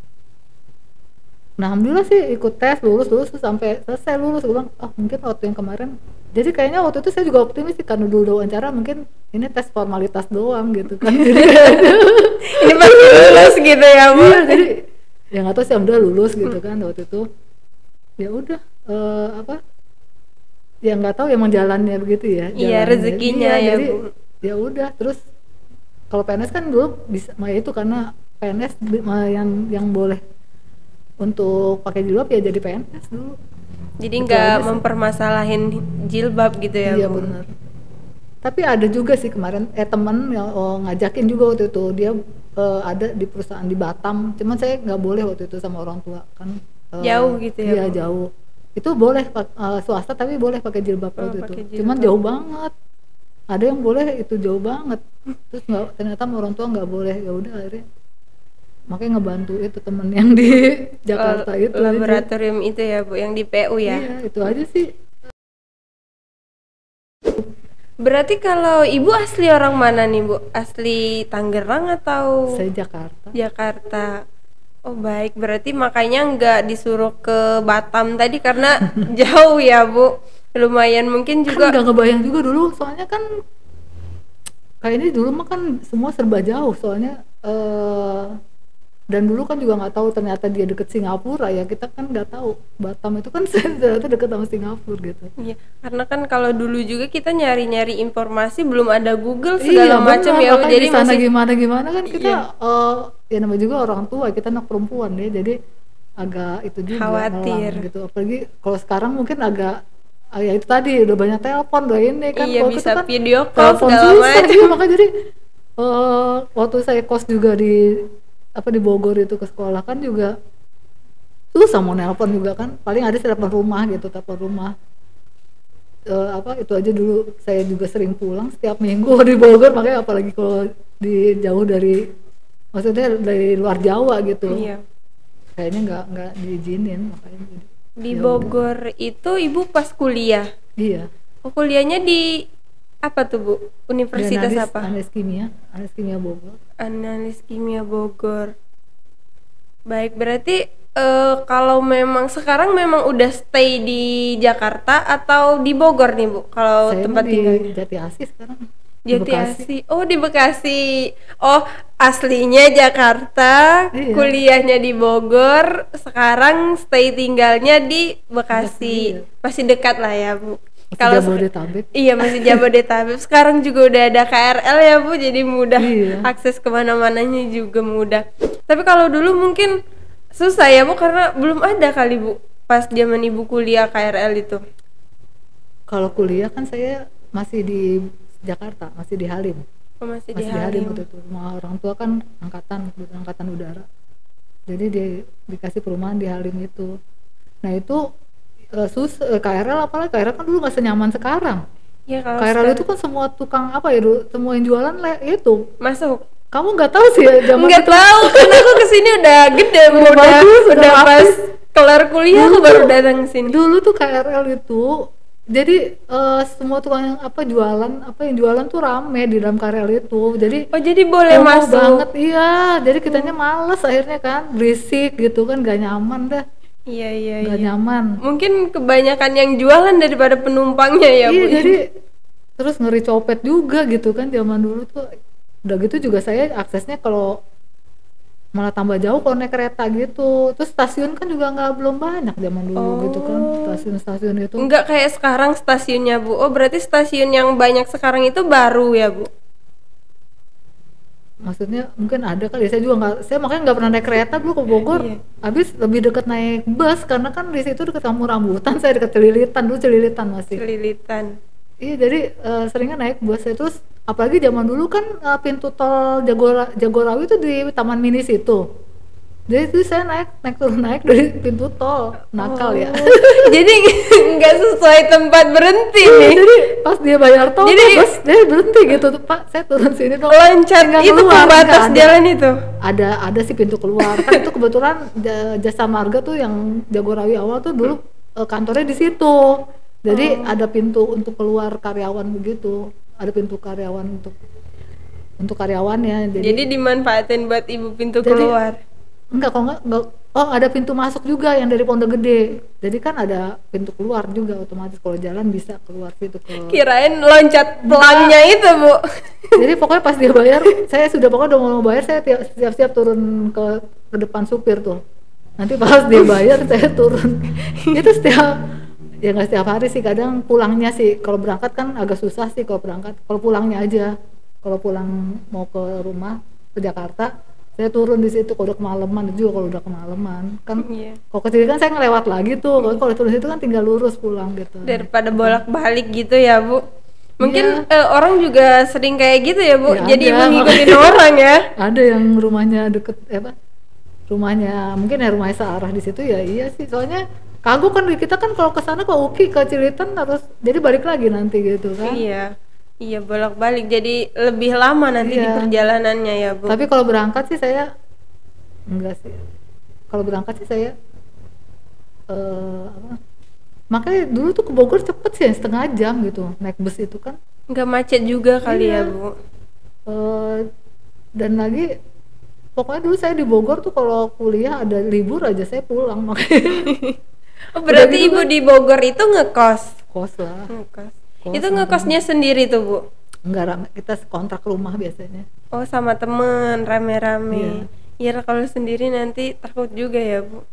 Nah alhamdulillah sih ikut tes, lulus lulus terus sampai selesai lulus. Gue bilang oh mungkin waktu yang kemarin, jadi kayaknya waktu itu saya juga optimis sih karena dulu wawancara mungkin ini tes formalitas doang gitu kan. Jadi Ini pasti lulus gitu ya Bu. iya, jadi ya nggak tahu sih, alhamdulillah lulus gitu kan waktu itu. Ya udah eh, apa ya nggak tahu emang jalannya begitu ya, Iya, jalannya. rezekinya Iya, ya, jadi Bu. ya udah. Terus kalau P N S kan dulu bisa, ya itu karena P N S bi- ma- yang yang boleh untuk pakai jilbab ya jadi P N S dulu. Jadi Gitu nggak aja sih. mempermasalahin jilbab gitu ya Iya Bu. benar. Tapi ada juga sih kemarin eh temen yang oh, ngajakin juga waktu itu, dia eh, ada di perusahaan di Batam, cuman saya nggak boleh waktu itu sama orang tua kan. eh, Jauh gitu ya, Iya Bu? jauh. Itu boleh pak- eh, swasta tapi boleh pakai jilbab Oh, waktu itu. pakai Cuman jilbab. jauh banget. Ada yang boleh itu jauh banget. Terus nggak, ternyata sama orang tua nggak boleh. Ya udah akhirnya makanya ngebantu itu temen yang di Jakarta Oh, itu aja. laboratorium itu ya Bu, yang di P U ya. Iya itu aja sih. Berarti kalau Ibu asli orang mana nih Bu? Asli Tangerang atau Saya Jakarta. Jakarta? Oh baik, berarti makanya nggak disuruh ke Batam tadi karena jauh ya Bu. Lumayan mungkin Kan juga. nggak kebayang juga dulu, soalnya kan kayak ini dulu mah kan semua serba jauh soalnya, eh, dan dulu kan juga nggak tahu ternyata dia deket Singapura ya, kita kan nggak tahu Batam itu kan ternyata deket sama Singapura gitu. Iya, karena kan kalau dulu juga kita nyari-nyari informasi belum ada Google segala macam benar, ya Bu. makanya Jadi di sana masih gimana gimana kan kita Iya. eh, ya namanya juga orang tua, kita anak perempuan ya, jadi agak itu juga Khawatir. melang gitu. Apalagi kalau sekarang mungkin agak ah, ya itu tadi udah banyak telepon udah ini kan, Iya, kalau bisa kita kan video call telepon segala susah macam. iya, makanya jadi eh, waktu saya kos juga di apa di Bogor itu ke sekolah kan juga susah mau nelpon juga kan, paling ada telepon rumah gitu, telepon rumah. Eh, apa itu aja dulu saya juga sering pulang setiap minggu di Bogor, makanya apalagi kalau di jauh dari, maksudnya dari luar Jawa gitu, Iya. kayaknya nggak nggak diizinin makanya jadi, Di ya udah. Bogor itu Ibu pas kuliah. Iya. Oh, kuliahnya di apa tuh Bu? Universitas Di apa? Analis kimia, analis kimia Bogor. Analis Kimia Bogor. Baik, berarti eh, kalau memang sekarang memang udah stay di Jakarta atau di Bogor nih Bu? Kalau Saya tempat mah di tinggalnya? Jati Asih sekarang. Di Jati Bekasi. Asih. Oh, di Bekasi. Oh, aslinya Jakarta, Iya. kuliahnya di Bogor, sekarang stay tinggalnya di Bekasi. Bekasi, iya. Masih dekat lah ya, Bu. Masih Kalau sek- Jabodetabek. Iya, masih Jabodetabek. Sekarang juga udah ada K R L ya, Bu, jadi mudah. Iya. Akses kemana-mananya juga mudah. Tapi kalau dulu mungkin susah ya, Bu, karena belum ada kali, Bu, pas zaman Ibu kuliah K R L itu. Kalau kuliah kan saya masih di Jakarta, masih di Halim. Oh, masih, Masih di di Halim Halim. waktu itu. Rumah orang tua kan angkatan, angkatan udara. Jadi di, dikasih perumahan di Halim itu. Nah itu eh, sus eh, K R L, apalagi K R L kan dulu nggak senyaman sekarang. Ya, kalau K R L sekarang- itu kan semua tukang apa ya dulu, semua yang jualan le, itu. masuk. Kamu nggak tahu sih ya zaman Nggak itu. tahu, karena aku kesini udah gede, Bu. Udah udah, bagus, udah udah pas rapih. kelar kuliah aku Dulu baru tuh- datang ke sini. Dulu tuh K R L itu jadi eh, semua tukang yang apa jualan apa yang jualan tuh rame di dalam K R L itu. Jadi Oh, jadi boleh kumuh masuk. banget iya. Jadi kitanya males akhirnya kan, berisik gitu kan, gak nyaman dah, Iya, iya, gak iya. nyaman. Mungkin kebanyakan yang jualan daripada penumpangnya ya, Iya Bu. jadi terus ngeri copet juga gitu kan zaman dulu tuh. Udah gitu juga saya aksesnya kalau malah tambah jauh kalau naik kereta gitu. Terus stasiun kan juga nggak belum banyak zaman dulu Oh. gitu kan, stasiun-stasiun itu. Enggak kayak sekarang stasiunnya Bu. Oh berarti stasiun yang banyak sekarang itu baru ya Bu? Maksudnya mungkin ada kali, saya juga nggak, saya makanya nggak pernah naik kereta dulu ke Bogor. Iya. Habis lebih deket naik bus karena kan di situ deket kampung rambutan, saya deket Celilitan dulu, Celilitan masih. Celilitan. Iya, jadi uh, seringnya naik bus ya. Terus apalagi zaman dulu kan uh, pintu tol Jagora, Jagorawi itu di Taman Mini situ. Jadi itu saya naik naik turun naik dari pintu tol, nakal ya. Oh. Jadi nggak sesuai tempat berhenti nih. Jadi pas dia bayar tol, Jadi- tuh, bus dia berhenti gitu tuh, Pak, saya turun sini dong. Loncat Tinggal itu keluar, pembatas nggak ada. jalan itu. Ada ada sih pintu keluar. Kan itu kebetulan ja- Jasa Marga tuh yang Jagorawi awal tuh dulu eh, kantornya di situ. Jadi Oh. ada pintu untuk keluar karyawan begitu. Ada pintu karyawan untuk untuk karyawannya. Jadi, Jadi dimanfaatin buat ibu pintu Jadi- keluar. enggak kok enggak, enggak. Oh, ada pintu masuk juga yang dari Pondok Gede. Jadi kan ada pintu keluar juga, otomatis kalau jalan bisa keluar situ ke. Kirain loncat pelangnya itu Bu. Jadi pokoknya pas dia bayar, saya sudah pokoknya udah mau bayar, saya tiap- siap-siap turun ke ke depan supir tuh. Nanti pas dia bayar saya turun. Itu setiap, ya nggak setiap hari sih, kadang pulangnya sih. Kalau berangkat kan agak susah sih kalau berangkat. Kalau pulangnya aja, kalau pulang mau ke rumah ke Jakarta, saya turun di situ. Kalau udah kemalaman juga, kalau udah kemalaman kan. Iya. Kalau kecil kan saya ngelewat lagi tuh. Kalau kalau turun situ kan tinggal lurus pulang gitu. Daripada bolak-balik gitu ya Bu. Mungkin Iya. eh, orang juga sering kayak gitu ya Bu. Ya, Jadi ada, ibu ngikutin makanya. orang ya. Ada yang rumahnya deket eh, apa rumahnya mungkin ya rumahnya searah di situ ya. Iya sih, soalnya kagok kan kita kan kalau ke sana ke U K I ke Cilitan harus jadi balik lagi nanti gitu kan. Iya. Iya bolak-balik jadi lebih lama nanti di Iya. perjalanannya ya Bu. Tapi kalau berangkat sih saya enggak sih, kalau berangkat sih saya eh apa makanya dulu tuh ke Bogor cepet sih, setengah jam gitu naik bus itu kan. Nggak macet juga kali Iya. ya Bu. Eh, dan lagi pokoknya dulu saya di Bogor tuh kalau kuliah ada libur aja saya pulang, makanya Oh, berarti gitu ibu kan. di Bogor itu ngekos. kos lah. Ngekos. Kos Itu sama ngekosnya sendiri tuh Bu. Enggak, Ram, kita kontrak rumah biasanya. Oh sama temen rame-rame. Iya. Iya kalau sendiri nanti takut juga ya Bu.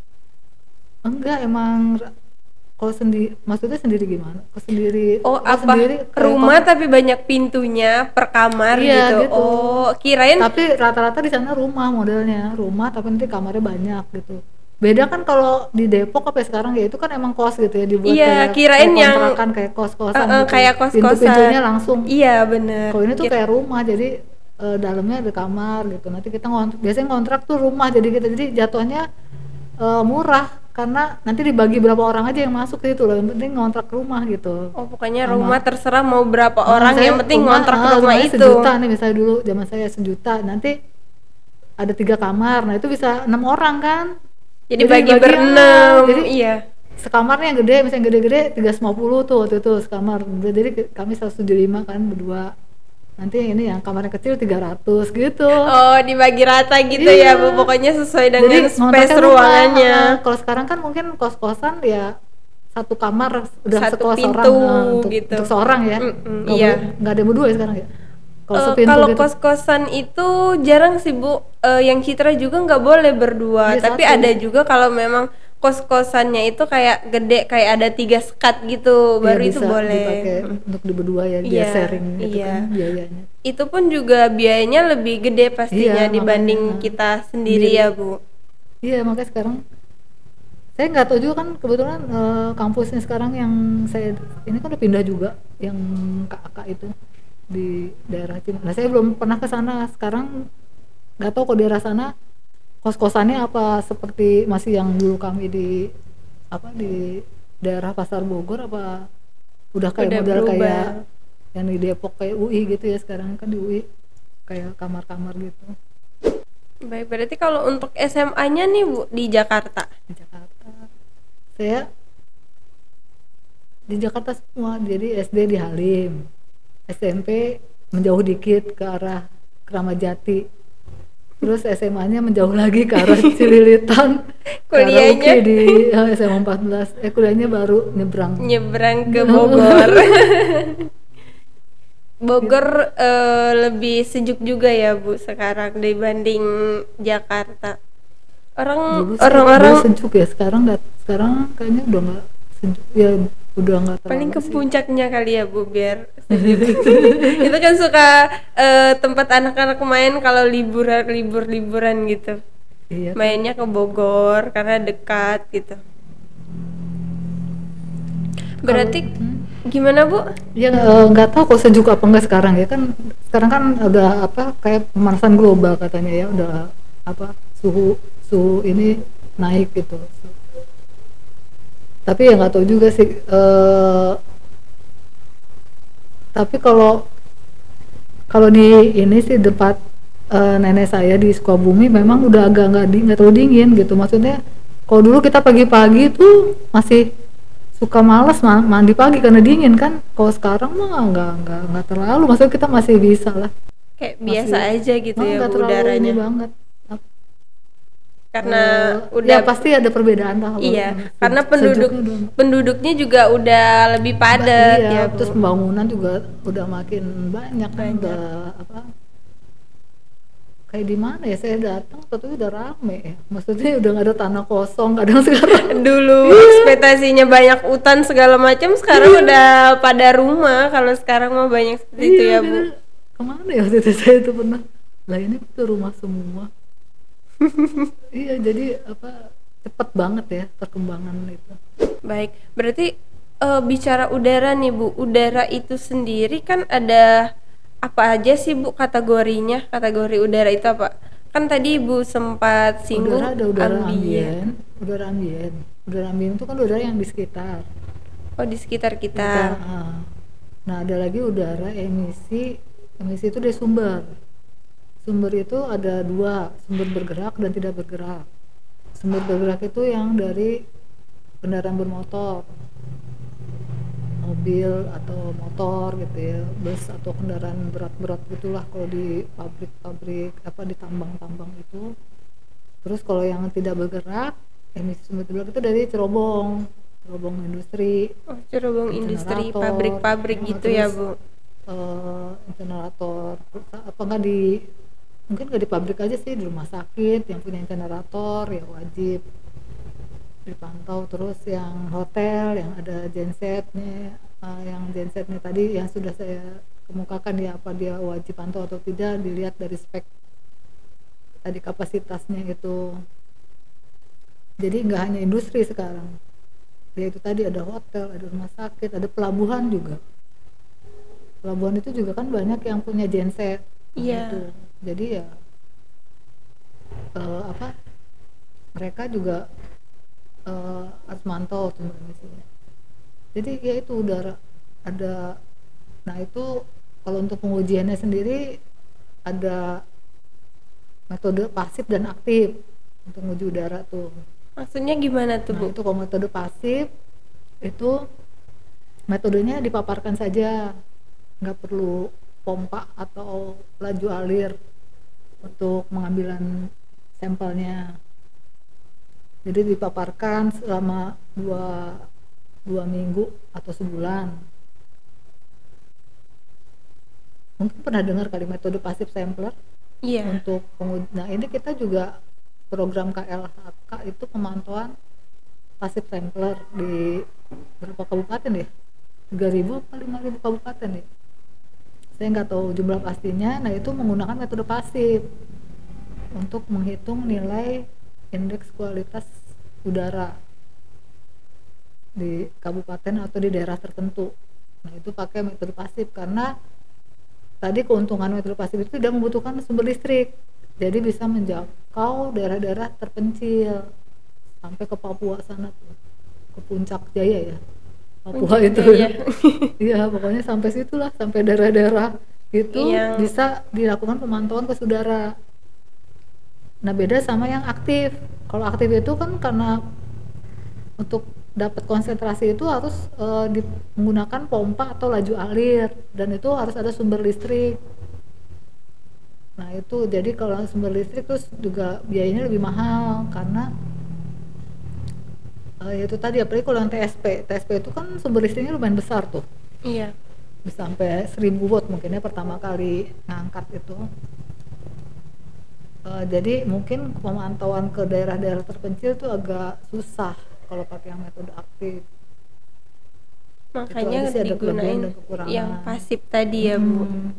Enggak, emang ra- kalau sendiri, maksudnya sendiri gimana? Kalau sendiri, Oh kalau apa sendiri kayak rumah kom- tapi banyak pintunya per kamar Iya, gitu. gitu. Oh kirain tapi rata-rata di sana rumah modelnya, rumah tapi nanti kamarnya banyak gitu. Beda kan kalau di Depok apa sekarang ya itu kan emang kos gitu ya, dibuat Iya, kayak, kirain kayak yang- kontrakan kayak kos-kosan Eh, eh, gitu. kayak kos-kosan. Pintu-pintunya langsung. Iya bener. Kalau ini tuh Kira- kayak rumah, jadi eh, dalamnya ada kamar gitu. Nanti kita ngontrak, biasanya ngontrak tuh rumah, jadi kita jadi jatuhnya eh, murah karena nanti dibagi berapa orang aja yang masuk gitu loh. Yang penting ngontrak rumah gitu. Oh pokoknya Sama- rumah terserah mau berapa Nah, orang saya yang penting ngontrak ah, rumah rumahnya itu. sejuta nih misalnya, dulu zaman saya sejuta, nanti ada tiga kamar, nah itu bisa enam orang kan. Jadi, Jadi bagi dibagi, berenam. ah, jadi- Iya. Sekamarnya yang gede, misalnya gede-gede tiga ratus lima puluh tuh waktu itu sekamar. Jadi ke- kami seratus tujuh puluh lima kan berdua. Nanti ini yang kamarnya kecil tiga ratus gitu. Oh dibagi rata gitu Iya. ya Bu. Pokoknya sesuai dengan Jadi space ngontraknya rumah. ruangannya. Nah, kalau sekarang kan mungkin kos-kosan ya satu kamar udah Satu sekos pintu orang, nah, untuk, gitu. untuk seorang ya. Mm-mm, Nggak iya. boleh- nggak ada yang berdua ya sekarang ya. Kalau Eh, sepintu kalau gitu. kos-kosan itu jarang sih Bu. Eh, yang Citra juga nggak boleh berdua. Iya, Tapi satu. ada juga kalau memang kos-kosannya itu kayak gede, kayak ada tiga sekat gitu, Iya, baru itu bisa boleh. dipakai Mm. untuk di berdua ya, dia Iya, sharing gitu iya. kan biayanya. Itu pun juga biayanya lebih gede pastinya Iya, dibanding makanya. kita sendiri Sendiri. ya Bu. Iya, makanya sekarang saya nggak tahu juga kan, kebetulan eh, kampusnya sekarang yang saya ini kan udah pindah juga, yang K A K itu di daerah Cina. Nah saya belum pernah ke sana. Sekarang nggak tahu kok daerah sana kos-kosannya apa seperti masih yang dulu kami di apa di daerah Pasar Bogor, apa udah kayak Udah model berubah. kayak yang di Depok kayak U I gitu ya. Sekarang kan di U I kayak kamar-kamar gitu Baik, berarti kalau untuk S M A-nya nih Bu di Jakarta. di Jakarta. Saya di Jakarta semua, jadi S D di Halim, S M P menjauh dikit ke arah Kramat Jati, terus S M A-nya menjauh lagi ke arah Cililitan, ke arah U K Kuliahnya? I di eh, S M A empat belas, eh kuliahnya baru nyebrang. Nyebrang ke Bogor. Bogor eh, lebih sejuk juga ya Bu sekarang dibanding Jakarta. Orang Dulu sih dulu orang-orang sejuk ya, sekarang nggak, sekarang kayaknya udah nggak sejuk ya, udah nggak paling terlalu ke sih. puncaknya kali ya Bu biar sejuk. Itu kan suka eh, tempat anak-anak main kalau liburan libur liburan gitu. Iya kan. Mainnya ke Bogor karena dekat gitu. Kalau Berarti hmm, gimana Bu? ya eh, nggak tahu kok sejuk apa enggak sekarang ya kan. Sekarang kan udah apa, kayak pemanasan global katanya ya, udah apa, suhu suhu ini naik gitu. Tapi ya nggak tahu juga sih. eh, tapi kalau kalau di ini sih tempat eh, nenek saya di Sukabumi memang udah agak nggak di nggak terlalu dingin gitu, maksudnya kalau dulu kita pagi-pagi tuh masih suka malas ma- mandi pagi karena dingin kan, kalau sekarang mah nggak nggak nggak terlalu, maksudnya kita masih bisa lah, Kayak biasa masih aja gitu oh, ya nggak Bu terlalu ini udaranya. banget. Karena Eh, udah ya pasti ada perbedaan lah kalau iya, eh, karena sej- penduduk sejuknya udah penduduknya juga udah lebih Ba- padat iya, ya terus Bu. pembangunan juga udah makin banyak kan, Banyak. udah apa, kayak di mana ya, saya datang tapi udah rame ya, maksudnya udah nggak ada tanah kosong kadang sekarang. Dulu ekspektasinya banyak hutan segala macam, sekarang udah pada rumah. Kalau sekarang mah banyak seperti itu Iya, ya Bu. kadang kemana ya waktu itu saya tuh pernah, lah ini tuh rumah semua. Iya, jadi apa, cepet banget ya perkembangan itu. Baik, berarti eh, bicara udara nih Bu, udara itu sendiri kan ada apa aja sih Bu kategorinya? Kategori udara itu apa? Kan tadi Ibu sempat Udara singgung ada udara ambien, ambien. udara ambien, udara ambien itu kan udara yang di sekitar Oh, di sekitar kita. kita. ah. Nah, ada lagi udara emisi, emisi itu dari sumber. Sumber itu ada dua, sumber bergerak dan tidak bergerak. Sumber bergerak itu yang dari kendaraan bermotor, mobil atau motor gitu ya, bus atau kendaraan berat-berat gitulah kalau di pabrik-pabrik apa, di tambang-tambang itu. Terus kalau yang tidak bergerak, emisi sumber bergerak itu dari cerobong, cerobong industri, Oh, cerobong industri, generator, pabrik-pabrik eh, gitu ya terus Bu. eh, generator, apa nggak di, mungkin nggak di pabrik aja sih, di rumah sakit yang punya generator ya wajib dipantau. Terus yang hotel yang ada gensetnya, eh, yang gensetnya tadi yang sudah saya kemukakan ya, apa dia wajib pantau atau tidak, dilihat dari spek tadi kapasitasnya itu. Jadi nggak hanya industri sekarang, ya itu tadi ada hotel, ada rumah sakit, ada pelabuhan juga. Pelabuhan itu juga kan banyak yang punya genset. Nah, Iya. itu jadi ya eh, apa, mereka juga eh, harus mantau sumber emisinya. Jadi ya itu udara ada. Nah itu kalau untuk pengujiannya sendiri ada metode pasif dan aktif untuk menguji udara tuh. Maksudnya gimana tuh Nah Bu? itu kalau metode pasif itu metodenya dipaparkan saja, nggak perlu pompa atau laju alir untuk pengambilan sampelnya. Jadi dipaparkan selama dua, dua minggu atau sebulan. Mungkin pernah dengar kali metode pasif sampler Iya. untuk penguji. Nah ini kita juga program K L H K itu pemantauan pasif sampler di berapa kabupaten ya? tiga ribu apa lima ribu kabupaten ya? Saya nggak tahu jumlah pastinya. Nah itu menggunakan metode pasif untuk menghitung nilai indeks kualitas udara di kabupaten atau di daerah tertentu. Nah itu pakai metode pasif karena tadi keuntungan metode pasif itu tidak membutuhkan sumber listrik, jadi bisa menjangkau daerah-daerah terpencil sampai ke Papua sana tuh, ke Puncak Jaya ya, Papua Puncak itu Jaya. iya pokoknya sampai situlah, sampai daerah-daerah itu Yang bisa dilakukan pemantauan kes udara. Nah beda sama yang aktif. Kalau aktif itu kan karena untuk dapat konsentrasi itu harus eh, di- menggunakan pompa atau laju alir, dan itu harus ada sumber listrik. Nah itu jadi kalau sumber listrik terus juga biayanya lebih mahal karena eh, itu tadi, apalagi kalau yang T S P T S P itu kan sumber listriknya lumayan besar tuh. iya. bisa sampai seribu watt mungkinnya pertama kali ngangkat itu. Uh, jadi mungkin pemantauan ke daerah-daerah terpencil itu agak susah kalau pakai yang metode aktif. Makanya sih ada kelebihan digunain dan kekurangan. yang pasif tadi ya, Bu. Hmm.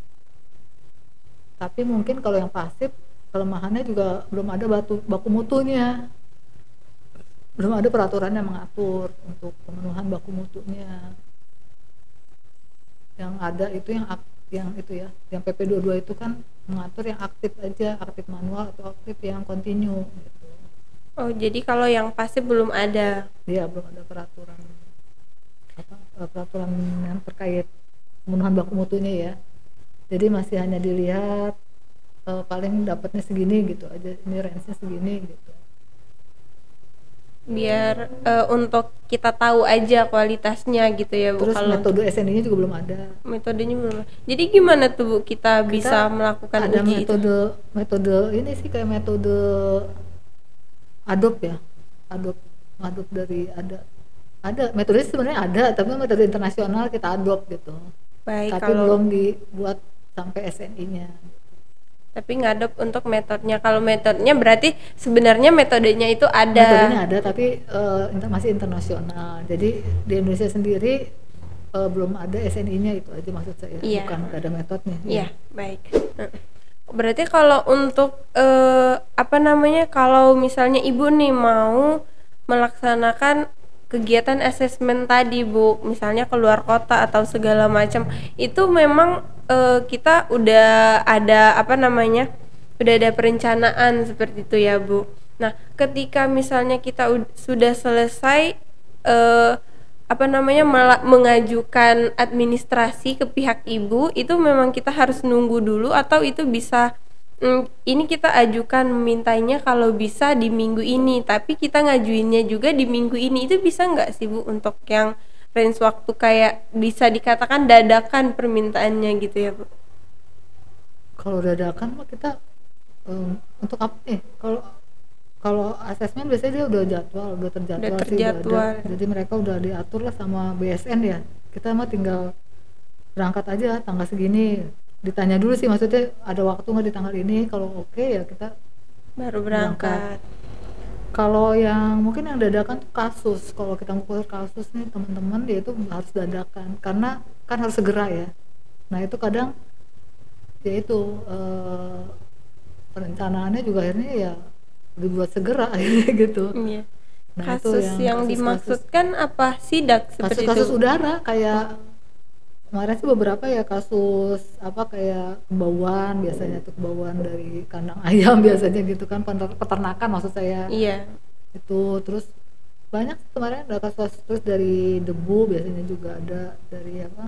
Tapi mungkin kalau yang pasif kelemahannya juga belum ada batu baku mutunya. Belum ada peraturan yang mengatur untuk pemenuhan baku mutunya. Yang ada itu yang yang itu ya, yang P P dua puluh dua itu kan mengatur yang aktif aja, aktif manual atau aktif yang kontinu gitu. Oh, jadi kalau yang pasif belum ada. Iya, belum ada peraturan apa peraturan yang terkait pemenuhan baku mutunya ya. Jadi masih hanya dilihat uh, paling dapatnya segini gitu aja, ini range-nya segini gitu. Biar uh, untuk kita tahu aja kualitasnya gitu ya, Bu. Terus kalau metode S N I-nya juga belum ada. Metodenya belum. Jadi gimana tuh, Bu, kita, kita bisa melakukan ada uji metode itu? metode ini sih kayak metode Adobe ya. Adobe Adobe dari ada ada metode sebenarnya ada, tapi metode internasional kita adopt gitu. Baik, tapi kalau belum dibuat sampai S N I-nya. Tapi ngadop untuk metodenya. Kalau metodenya berarti sebenarnya metodenya itu ada. Metodenya ada, tapi uh, masih internasional. Jadi di Indonesia sendiri uh, belum ada S N I-nya, itu aja maksud saya. Iya. Bukan ada metodenya. Iya, ya. Baik. Berarti kalau untuk uh, apa namanya? Kalau misalnya Ibu nih mau melaksanakan kegiatan asesmen tadi, Bu, misalnya keluar kota atau segala macam, itu memang uh, kita udah ada apa namanya, udah ada perencanaan seperti itu ya, Bu. Nah, ketika misalnya kita ud- sudah selesai uh, apa namanya mel- mengajukan administrasi ke pihak Ibu, itu memang kita harus nunggu dulu atau itu bisa Hmm, ini kita ajukan memintanya kalau bisa di minggu ini, tapi kita ngajuinnya juga di minggu ini, itu bisa nggak sih, Bu, untuk yang range waktu kayak bisa dikatakan dadakan permintaannya gitu ya, Bu? Kalau dadakan mah kita um, untuk apa nih? Kalau kalau asesmen biasanya dia udah jadwal, udah terjadwal, Udah sih, terjadwal. udah ada. Jadi mereka udah diatur lah sama B S N ya. Kita mah tinggal berangkat aja tanggal segini. Ditanya dulu sih, maksudnya ada waktu nggak di tanggal ini, kalau oke okay, ya kita baru berangkat, berangkat. Kalau yang mungkin yang dadakan tuh kasus, kalau kita ngukur kasus nih teman-teman, dia itu harus dadakan karena kan harus segera ya. Nah itu kadang ya itu eh, perencanaannya juga akhirnya ya dibuat segera gitu. Iya. Nah, kasus itu yang, yang kasus, dimaksudkan kasus, apa sidak seperti kasus-kasus itu? Udara kayak kemarin sih beberapa ya kasus apa kayak kebauan, biasanya tuh kebauan dari kandang ayam biasanya gitu kan, peternakan maksud saya. Iya. Itu terus banyak kemarin ada kasus terus dari debu, biasanya juga ada dari apa?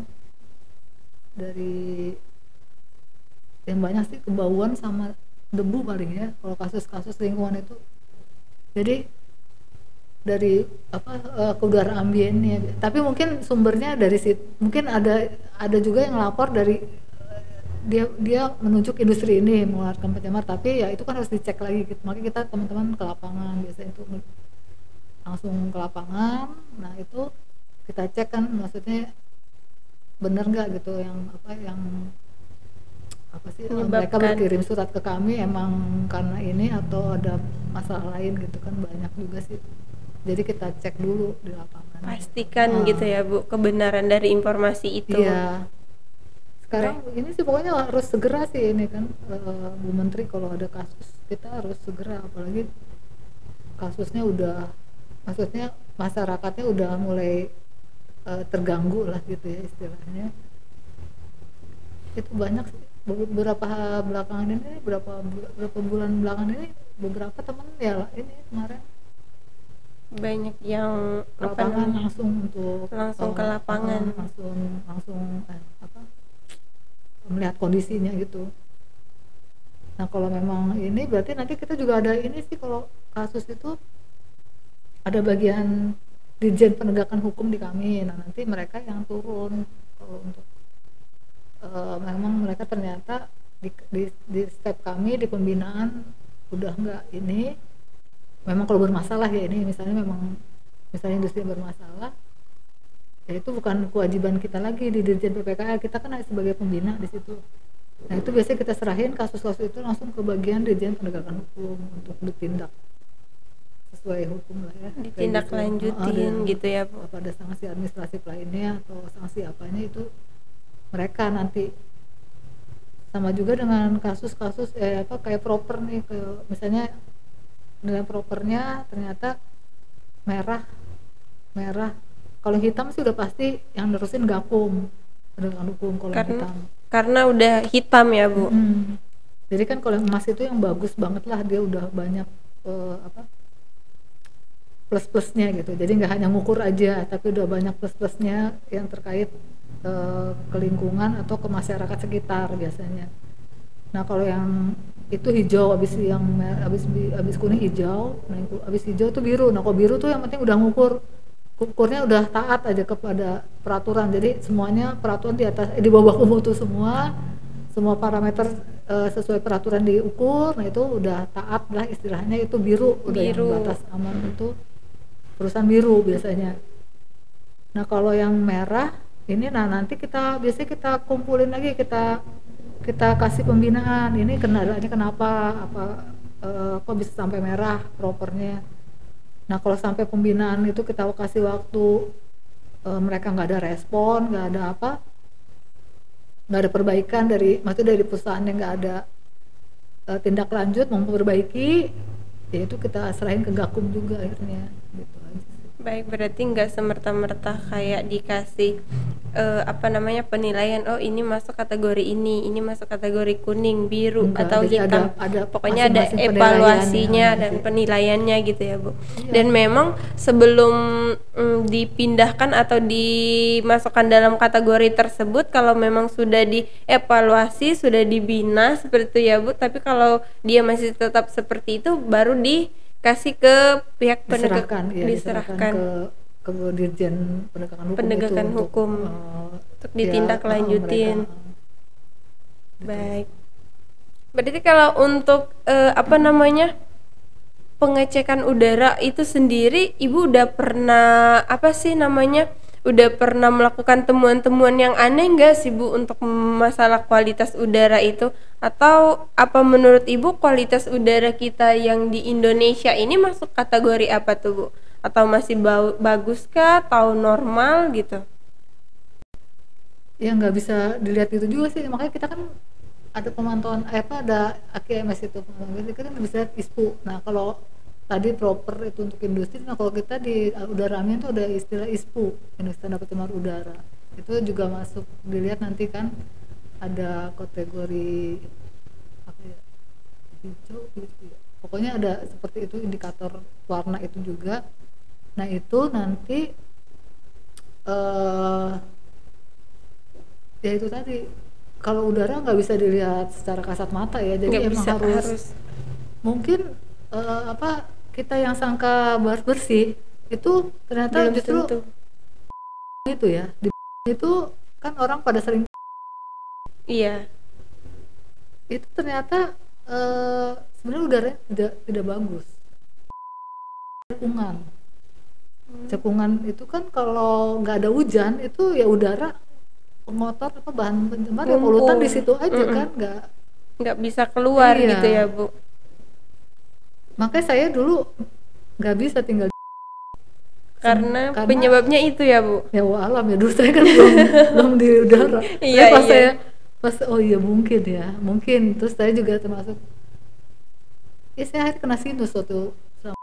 Dari yang banyak sih kebauan sama debu paling ya kalau kasus-kasus lingkungan itu. Jadi dari apa uh, ke udara ambiennya, tapi mungkin sumbernya dari situ, mungkin ada ada juga yang lapor dari uh, dia dia menunjuk industri ini mengeluarkan pencemar, tapi ya itu kan harus dicek lagi gitu. Makanya kita teman-teman ke lapangan biasanya itu langsung ke lapangan, nah itu kita cek kan maksudnya benar nggak gitu yang apa yang apa sih menyebabkan. Mereka berkirim surat ke kami emang karena ini atau ada masalah lain gitu kan, banyak juga sih. Jadi kita cek dulu di lapangan. Pastikan nah. gitu ya, Bu, kebenaran dari informasi itu. Iya. Sekarang Baik. Ini sih pokoknya harus segera sih ini kan, uh, Bu Menteri, kalau ada kasus kita harus segera, apalagi kasusnya udah, maksudnya masyarakatnya udah mulai uh, terganggu lah gitu ya istilahnya. Itu banyak sih beberapa belakangan ini, beberapa beberapa bulan belakangan ini beberapa teman ya ini kemarin banyak yang lapangan apa langsung untuk langsung uh, ke lapangan uh, langsung langsung eh, apa melihat kondisinya gitu. Nah kalau memang ini berarti nanti kita juga ada ini sih, kalau kasus itu ada bagian Dirjen Penegakan Hukum di kami. Nah nanti mereka yang turun kalau untuk uh, memang mereka ternyata di, di, di step kami di pembinaan udah enggak ini, memang kalau bermasalah ya ini misalnya memang misalnya industri bermasalah, Ya itu bukan kewajiban kita lagi di Dirjen P P K L, kita kan sebagai pembina di situ. Nah itu biasanya kita serahin kasus-kasus itu langsung ke bagian Dirjen Penegakan Hukum untuk ditindak sesuai hukum lah ya. Ditindaklanjutin gitu, gitu ya Bu. pada sanksi administratif lainnya atau sanksi apanya itu mereka nanti. Sama juga dengan kasus-kasus eh, apa kayak proper nih, kayak misalnya dengan propernya ternyata merah merah kalau hitam sih udah pasti yang nerusin Gakum penegakan hukum kalau Karena hitam karena udah hitam ya Bu. hmm. Jadi kan kalau emas itu yang bagus banget lah, dia udah banyak eh, apa plus-plusnya gitu, jadi nggak hanya ngukur aja tapi udah banyak plus-plusnya yang terkait eh, ke lingkungan atau ke masyarakat sekitar biasanya. Nah kalau yang itu hijau, habis yang habis habis kuning hijau, nah habis hijau tuh biru. Nah kalau biru tuh yang penting udah ngukur, ukurnya udah taat aja kepada peraturan, jadi semuanya peraturan di atas eh, di bawah mutu semua semua parameter eh, sesuai peraturan diukur. Nah itu udah taat lah istilahnya, itu biru, udah Biru. yang batas aman itu perusahaan biru biasanya. Nah kalau yang merah ini, nah nanti kita biasanya kita kumpulin lagi, kita kita kasih pembinaan, ini kendalanya kenapa, apa eh, kok bisa sampai merah propernya. Nah kalau sampai pembinaan itu kita kasih waktu eh, mereka nggak ada respon, nggak ada apa, nggak ada perbaikan dari, maksudnya dari perusahaan yang nggak ada eh, tindak lanjut memperbaiki, ya itu kita serahin ke Gakum juga akhirnya gitu aja sih. Baik, berarti nggak semerta-merta kayak dikasih eh, apa namanya penilaian, oh ini masuk kategori ini, ini masuk kategori kuning, biru, Enggak, atau jadi hitam. ada- ada Pokoknya ada masing-masing evaluasinya penilaiannya, dan gitu. penilaiannya gitu ya Bu. Iya. Dan memang sebelum mm, dipindahkan atau dimasukkan dalam kategori tersebut, kalau memang sudah dievaluasi, sudah dibina seperti itu ya Bu. Tapi kalau dia masih tetap seperti itu, baru dikasih ke pihak penegak, diserahkan, ya, diserahkan diserahkan ke ke Dirjen Penegakan Hukum Penegakan itu Hukum untuk, uh, untuk ya, ditindaklanjutin. uh, mereka. Baik. Berarti kalau untuk eh, apa namanya pengecekan udara itu sendiri, Ibu udah pernah apa sih namanya? Udah pernah melakukan temuan-temuan yang aneh nggak sih Bu untuk masalah kualitas udara itu? Atau apa menurut Ibu kualitas udara kita yang di Indonesia ini masuk kategori apa tuh Bu? Atau masih ba- bagus kah? Atau normal gitu? Ya nggak bisa dilihat itu juga sih, makanya kita kan ada pemantauan eh, apa ada A K M S itu, kita kan bisa lihat I S P U. Nah kalau tadi proper itu untuk industri, nah kalau kita di udara amin itu ada istilah I S P U, Industri Standar Pencemar Udara, itu juga masuk dilihat nanti kan, ada kategori apa ya, hijau gitu ya. Pokoknya ada seperti itu indikator warna itu juga. Nah itu nanti eh ya itu tadi, kalau udara nggak bisa dilihat secara kasat mata ya, jadi Nggak emang bisa, harus, harus mungkin eh, apa kita yang sangka bar bersih itu ternyata belum justru tentu. itu ya, di itu kan orang pada sering, Iya. itu ternyata eh, sebenarnya udaranya tidak tidak bagus. Cekungan cekungan itu kan kalau nggak ada hujan itu ya udara pengotor apa bahan pencemar ya Ngumpul. polutan di situ aja. Mm-mm. Kan nggak, Nggak bisa keluar Iya. gitu ya Bu. makanya saya dulu nggak bisa tinggal Karena, Karena- penyebabnya itu ya Bu. ya alam ya, dulu saya kan belum belum di udara. Iya, Tapi pas iya. saya pas oh iya mungkin ya mungkin terus saya juga termasuk ya, saya akhirnya kena sinus waktu selama,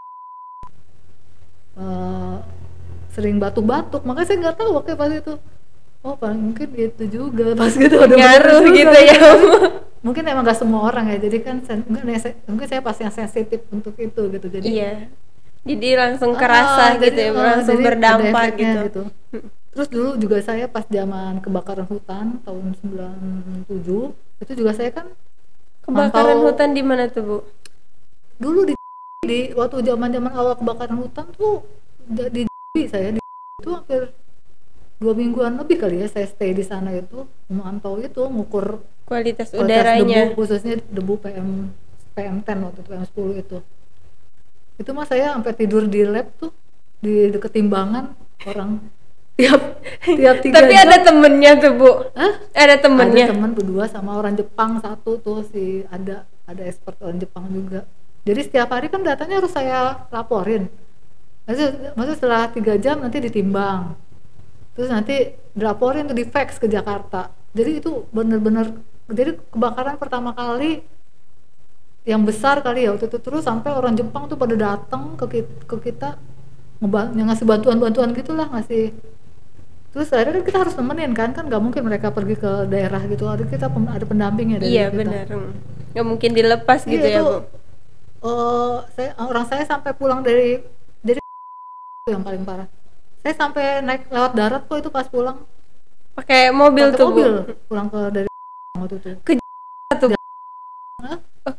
eh, sering batuk-batuk, makanya saya nggak tahu oke pas itu, oh paling mungkin itu juga pas gitu ada Ngaruh bener gitu juga. ya Bu. Mungkin emang gak semua orang ya, jadi kan sen- mungkin, ya, saya- mungkin saya pas yang sensitif untuk itu gitu, jadi Iya. Jadi langsung Ah, kerasa gitu jadi, ya, ah, langsung jadi ada berdampak efeknya gitu. Terus dulu juga saya pas zaman kebakaran hutan tahun sembilan puluh tujuh itu juga saya kan Kebakaran mantau- hutan di mana tuh Bu? dulu di, di waktu zaman-zaman awal kebakaran hutan tuh da- di di saya di itu hampir dua mingguan lebih kali ya saya stay di sana, itu memantau itu, ngukur Kualitas kualitas udaranya. debu, khususnya debu P M P M sepuluh waktu itu, P M sepuluh itu. Itu mah saya sampai tidur di lab tuh di deket timbangan, orang tiap tiap tiga Tapi jam. ada temennya tuh Bu. Hah? Ada temennya. Ada teman berdua sama orang Jepang satu tuh, si ada ada expert orang Jepang juga. Jadi setiap hari kan datanya harus saya laporin. Maksud, maksud setelah tiga jam nanti ditimbang. Terus nanti dilaporin tuh di fax ke Jakarta. Jadi itu bener-bener, jadi kebakaran pertama kali yang besar kali ya waktu itu, terus sampai orang Jepang tuh pada datang ke kita, ke kita ngeba- yang ngasih bantuan-bantuan gitulah, ngasih. Terus akhirnya kan kita harus nemenin kan, kan nggak mungkin mereka pergi ke daerah gitu, ada kita pem- ada pendampingnya dari Iya kita. benar. Nggak mungkin dilepas gitu Iya, ya itu, Bu. eh, saya orang saya sampai pulang dari dari itu yang paling parah. Saya sampai naik lewat darat kok itu pas pulang. Pakai mobil Pakai tuh mobil Bu. pulang ke dari waktu itu. Ke tuh. Hah?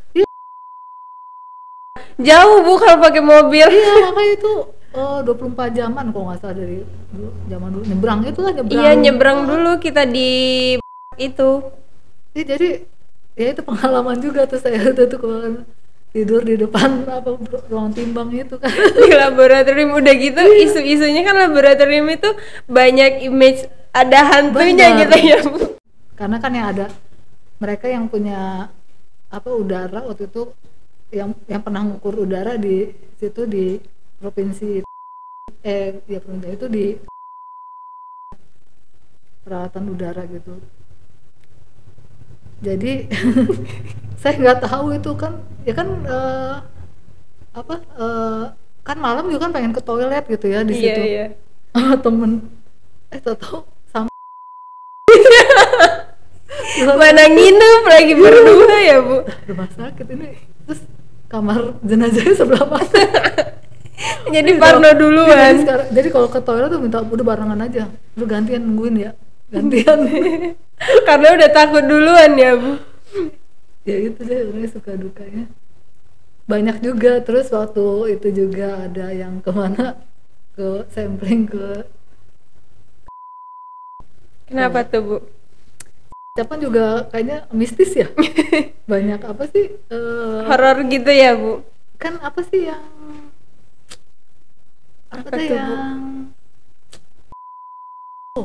Jauh Bu kalau pakai mobil. Iya makanya itu eh, dua puluh empat jaman kok nggak salah dari dulu, zaman dulu nyebrang itu lah nyebrang. Iya nyebrang dulu kita di itu. Iya, jadi ya itu pengalaman juga tuh saya tuh tuh kemarin tidur di depan apa ruang timbang itu kan. Di laboratorium udah gitu isu-isunya kan laboratorium itu banyak image ada hantunya Benar. gitu ya Bu. Karena kan yang ada mereka yang punya apa udara waktu itu, yang yang pernah ngukur udara di situ di provinsi eh ya provinsi itu di peralatan udara gitu. Jadi saya nggak tahu itu kan ya kan eh, apa eh, kan malam juga kan pengen ke toilet gitu ya di Iya situ. iya. Sama temen eh tau-tau sama Mana nginep lagi berdua ya Bu. rumah sakit ini, terus kamar jenazahnya sebelah mana. Jadi Jadi parno kalau- duluan. Jadi, sekarang, jadi kalau ke toilet tuh minta udah barengan aja, lu gantian nungguin ya, gantian. Karena udah takut duluan ya Bu. Ya itu deh orangnya suka dukanya banyak juga. Terus waktu itu juga ada yang kemana ke sampling ke Kenapa tuh Bu? siapa juga kayaknya mistis ya. Banyak apa sih eh, Horor gitu ya Bu. kan apa sih yang apa, Apa tuh tuh, Bu? yang oh.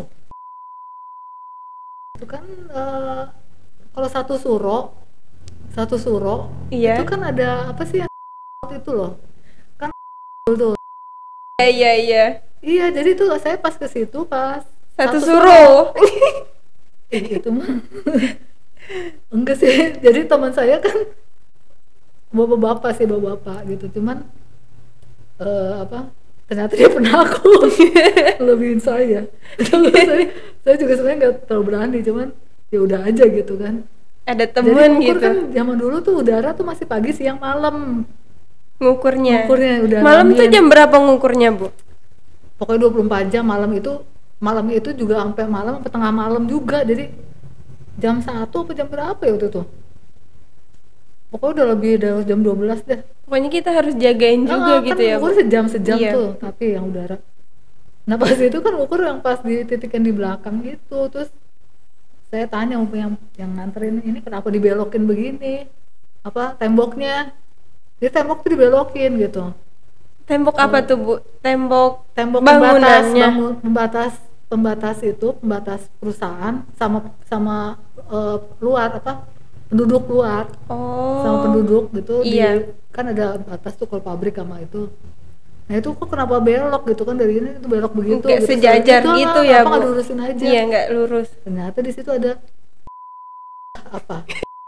Itu kan eh, kalau satu suro satu suro Iya. itu kan ada apa sih yang itu loh kan tuh. Iya iya iya. Iya, jadi tuh saya pas ke situ pas Satu suruh. Eh, itu mah enggak sih. Jadi teman saya kan bapak-bapak sih, bapak-bapak gitu. Cuman eh, apa? Ternyata dia penakut. Lebihin saya. Terus saya, saya juga sebenarnya nggak terlalu berani, cuman ya udah aja gitu kan. Ada Jadi temen ngukur gitu. kan zaman dulu tuh udara tuh masih pagi, siang, malam. Ngukurnya. Ngukurnya udara Malam tuh angin. jam berapa ngukurnya Bu? Pokoknya dua puluh empat jam. Malam itu malam itu juga sampai malam, sampai tengah malam juga. Jadi jam satu apa jam berapa ya waktu itu? Pokoknya udah lebih dari jam dua belas deh. Pokoknya kita harus jagain juga Ah, gitu kan ya Bu. ukur sejam-sejam Iya. tuh, tapi yang udara. Nah pas itu kan ukur yang pas di titik yang di belakang gitu. Terus saya tanya sama yang yang nganterin, ini kenapa dibelokin begini? Apa temboknya? Jadi tembok tuh dibelokin gitu. Tembok apa tuh Bu? Tembok Tembok pembatas, bangunannya. bangun, pembatas pembatas itu pembatas perusahaan sama sama eh, luar apa penduduk luar Oh. sama penduduk gitu. Iya. Di, kan ada batas tuh kalau pabrik sama itu. Nah itu kok kenapa belok gitu kan, dari ini itu belok begitu. Nggak gitu. sejajar Itu gitu lah, ya kenapa nggak Bu? diurusin aja? Iya nggak lurus. Ternyata di situ ada apa?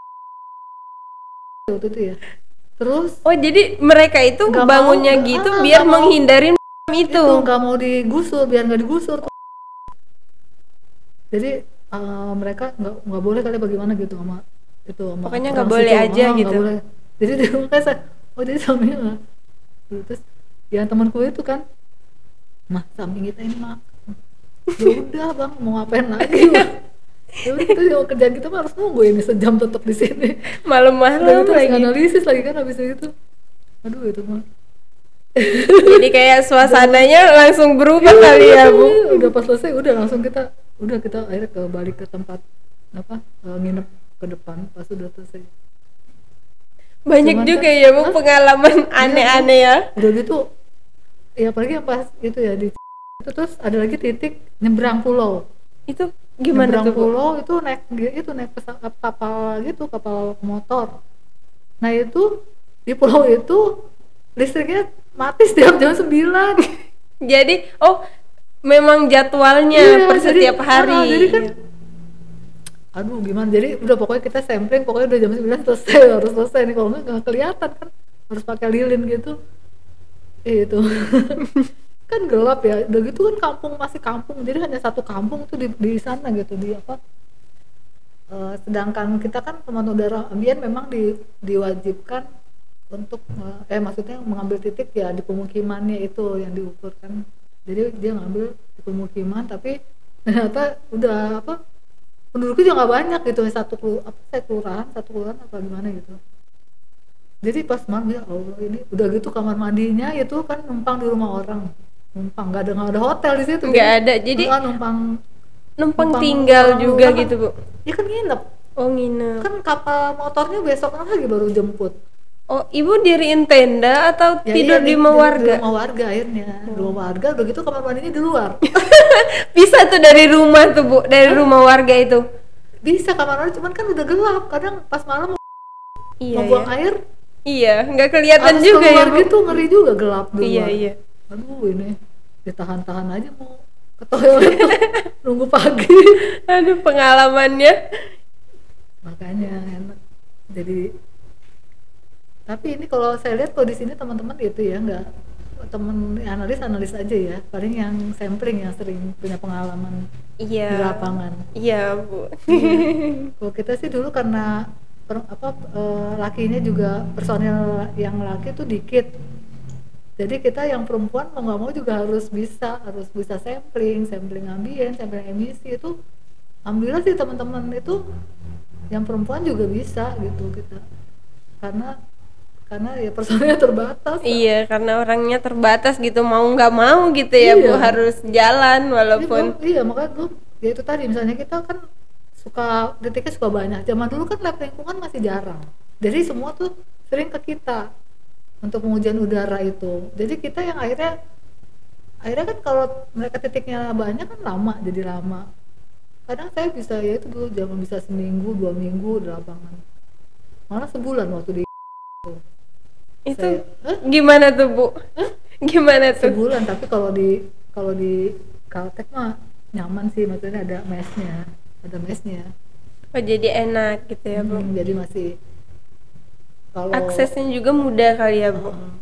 Waktu itu ya. Terus Oh jadi mereka itu Nggak bangunnya mau, gitu ah, biar nggak mau. menghindarin itu itu. nggak mau digusur, biar nggak digusur. Jadi eh, mereka nggak nggak boleh kali bagaimana gitu sama itu sama Pokoknya orang nggak boleh situ. aja Ah, nggak gitu. boleh. Jadi dia makanya saya, oh jadi sampingnya nggak. Terus yang temanku itu kan, mah samping kita ini mah, ya udah bang mau ngapain lagi bang? Ya udah kita kalau kerjaan kita mah harus nunggu ini sejam tetap di sini. Dan Malam-malam itu harus lagi. analisis lagi kan habis itu. Aduh itu mah. Jadi kayak suasananya langsung berubah kali ya Bu. Udah pas selesai udah langsung kita udah kita akhirnya ke balik ke tempat apa eh, nginep ke depan pas udah selesai. Banyak Cuman juga kan- ya Bu Hah? pengalaman aneh-aneh ya. Udah gitu ya apalagi yang pas itu ya di Itu terus ada lagi titik nyebrang pulau. Itu gimana Nyebrang tuh Bu? pulau itu naik itu naik pesa- kapal gitu, kapal motor. Nah itu di pulau itu listriknya mati setiap jam sembilan. Jadi oh memang jadwalnya Iya, per jadi setiap hari. ah, jadi kan Iya. aduh gimana, jadi udah pokoknya kita sampling, pokoknya udah jam sembilan selesai, harus selesai nih, kalau nggak nggak kelihatan kan, harus pakai lilin gitu. Eh, itu kan gelap ya, udah gitu kan kampung, masih kampung, jadi hanya satu kampung tuh di, di sana gitu, di apa. Eh, sedangkan kita kan pemantau udara ambien memang di, diwajibkan untuk eh eh, maksudnya mengambil titik ya di pemukimannya itu yang diukur kan. Jadi dia ngambil di pemukiman, tapi ternyata udah apa, penduduknya juga nggak banyak gitu, satu kelu- apa saya kelurahan, satu kelurahan apa gimana gitu. Jadi pas malam ya Allah, ini udah gitu kamar mandinya itu kan numpang di rumah orang, numpang, nggak ada nggak ada hotel di situ. Nggak Jadi ada, jadi nggak, numpang numpang numpang tinggal orang juga luar kan. gitu Bu. Ya kan nginep, Oh nginep. kan kapal motornya besok lagi baru jemput. Oh ibu diriin tenda atau Ya tidur iya, di di, rumah di, di warga? rumah warga akhirnya. Di rumah warga udah gitu kamar mandinya di luar. Bisa tuh dari rumah tuh Bu, dari rumah warga itu. Bisa kamar mandi, cuman kan udah gelap, kadang pas malam mau, Iya mau ya. buang air Iya, nggak kelihatan harus juga ya keluar Bu. gitu, ngeri juga gelap di Iya luar. iya. Aduh ini ditahan-tahan aja mau ke toilet tuh, nunggu pagi. Aduh pengalamannya. Makanya enak. Jadi tapi ini kalau saya lihat kalau di sini teman-teman itu ya nggak, temen analis analis aja ya, paling yang sampling yang sering punya pengalaman Iya. di lapangan. Iya Bu. Kalau kita sih dulu karena per, apa eh, lakinya juga personil yang laki tuh dikit, jadi kita yang perempuan mau nggak mau juga harus bisa harus bisa sampling, sampling ambien, sampling emisi itu. Alhamdulillah sih teman-teman itu yang perempuan juga bisa gitu kita, karena karena ya personilnya terbatas. Iya, karena orangnya terbatas gitu, mau nggak mau gitu ya Bu, Iya. harus jalan walaupun. Iya, iya makanya gue ya itu tadi, misalnya kita kan suka detiknya suka banyak. Zaman dulu kan lab lingkungan masih jarang, jadi semua tuh sering ke kita untuk pengujian udara itu. Jadi kita yang akhirnya akhirnya kan kalau mereka titiknya banyak kan lama, jadi lama. Kadang saya bisa ya itu dulu zaman bisa seminggu dua minggu di lapangan, malah sebulan waktu di Itu saya, Hah? gimana tuh Bu? Gimana tuh? sebulan. Tapi kalau di kalau di Caltech mah nyaman sih, maksudnya ada mesnya, ada mesnya. Oh jadi enak gitu ya Bu. Hmm, jadi masih kalau Aksesnya juga mudah kali ya Bu. uh,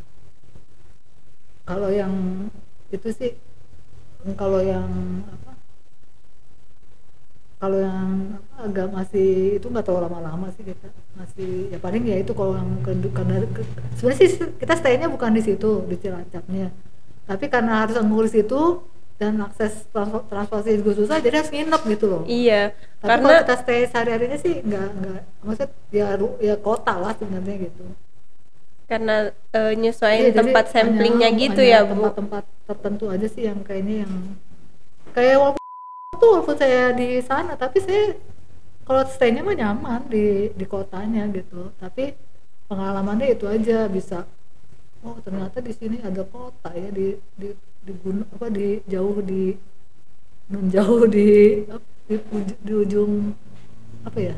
kalau yang itu sih, kalau yang apa kalau yang apa, agak masih itu nggak terlalu lama-lama sih kita, masih ya paling ya itu kalau yang ke, karena ke, sebenarnya sih kita stay-nya bukan di situ di Cilacapnya, tapi karena harus ngurus itu dan akses transport, transportasi juga susah, jadi harus nginep gitu loh. Iya, Tapi karena kalau kita stay sehari-harinya sih nggak nggak maksudnya ya ru- ya kota lah sebenarnya gitu. karena eh, nyesuaiin Iya, jadi tempat samplingnya hanya- gitu hanya ya Bu. tempat-tempat tertentu aja sih yang kayaknya yang kayak walaupun tuh walaupun saya di sana, tapi saya kalau stay-nya mah nyaman di di kotanya gitu. Tapi pengalamannya itu aja, bisa oh ternyata di sini ada kota ya, di di di gunung apa di jauh di nun jauh di di, uj- di ujung apa ya,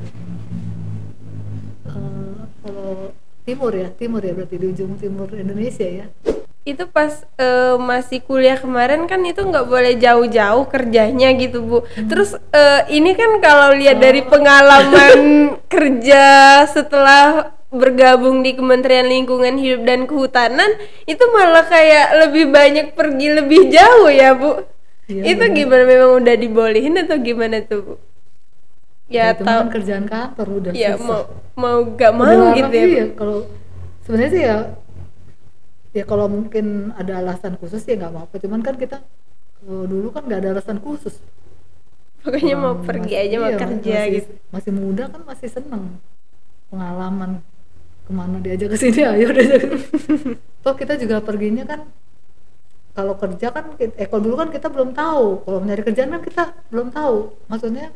Eh, kalau timur ya timur ya berarti di ujung timur Indonesia ya. Itu pas eh, masih kuliah kemarin kan itu nggak boleh jauh-jauh kerjanya gitu Bu. Terus eh, ini kan kalau lihat dari Oh. pengalaman kerja setelah bergabung di Kementerian Lingkungan Hidup dan Kehutanan, itu malah kayak lebih banyak pergi lebih jauh ya Bu. Iya, Itu benar. gimana, memang udah dibolehin atau gimana tuh Bu? Ya itu tau, kan kerjaan kantor udah ya susah. mau mau gak mau Dilarang, gitu ya Bu. iya. Kalau sebenarnya sih ya ya kalau mungkin ada alasan khusus ya nggak apa-apa, cuman kan kita kalau dulu kan nggak ada alasan khusus. Pokoknya mau Orang pergi masih- aja, mau iya, kerja masih, gitu. masih muda kan, masih seneng pengalaman, kemana diajak ke sini ayo diajak. Toh kita juga perginya kan kalau kerja kan kita- eh kalau dulu kan kita belum tahu, kalau mencari kerjaan kan kita belum tahu, maksudnya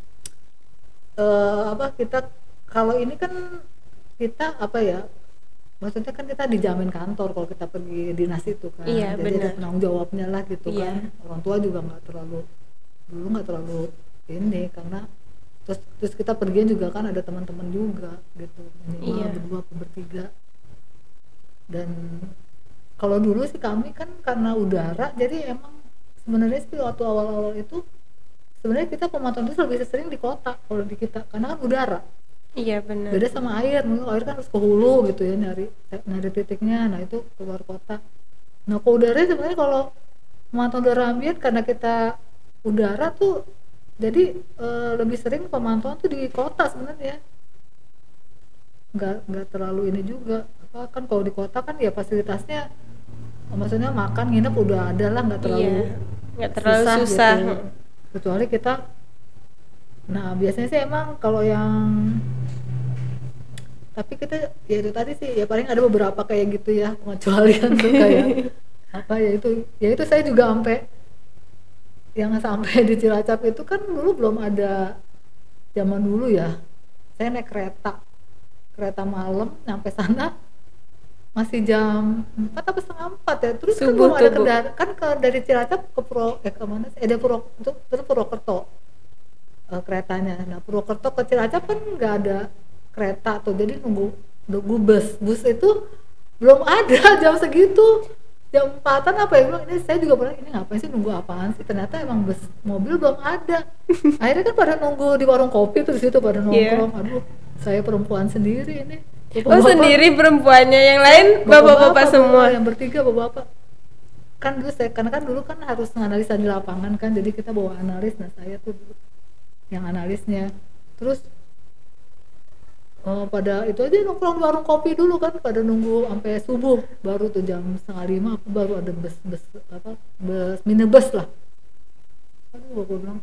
eh, apa kita kalau ini kan kita apa ya maksudnya kan kita dijamin kantor kalau kita pergi dinas itu kan, Iya, jadi ada benar. penanggung jawabnya lah gitu Iya. kan. Orang tua juga nggak terlalu, dulu nggak terlalu ini, karena terus terus kita pergi juga kan ada teman-teman juga gitu, minimal Iya. berdua atau bertiga. Dan kalau dulu sih kami kan karena udara, jadi emang sebenarnya sih waktu awal-awal itu sebenarnya kita pemantauan itu lebih sering di kota kalau di kita, karena kan udara. Iya, benar. Beda sama air, mungkin air kan harus ke hulu gitu ya, nyari nyari titiknya, nah itu keluar kota. Nah ke udara sebenarnya kalau memantau udara ambien karena kita udara tuh, jadi e, lebih sering pemantauan tuh di kota sebenarnya, nggak nggak terlalu ini juga apa, kan kalau di kota kan ya fasilitasnya, maksudnya makan nginep udah ada lah, nggak terlalu Iya, nggak terlalu susah, susah. gitu. Kecuali kita, nah biasanya sih emang kalau yang, tapi kita ya itu tadi sih ya paling ada beberapa kayak gitu ya pengecualian tuh kayak apa ya, itu ya itu saya juga sampai yang sampai di Cilacap itu kan dulu belum ada, zaman dulu ya saya naik kereta kereta malam nyampe sana masih jam empat atau setengah empat ya, terus kan Subuh belum ada tuh, Bu. kendaraan kan, ke dari Cilacap ke Puro eh ke mana sih, ada Puro itu terus Purwokerto eh, keretanya. Nah Purwokerto ke Cilacap kan nggak ada kereta tuh, jadi nunggu nunggu bus bus itu belum ada jam segitu, jam empatan apa ya, bilang ini saya juga pernah, ini ngapain sih nunggu apaan sih, ternyata emang bus mobil belum ada. Akhirnya kan pada nunggu di warung kopi tuh, di situ pada nongkrong. Iya. Aduh saya perempuan sendiri ini. Oh, Bapak-bapak- sendiri perempuannya, yang lain bapak-bapak semua. yang bertiga bapak-bapak kan dulu saya, karena kan dulu kan harus analisa di lapangan kan, jadi kita bawa analis, nah saya tuh dulu yang analisnya. Terus oh, pada itu aja nongkrong di warung kopi dulu kan, pada nunggu sampai subuh, baru tuh jam setengah lima aku baru ada bus bus apa bus minibus lah. Aduh aku bilang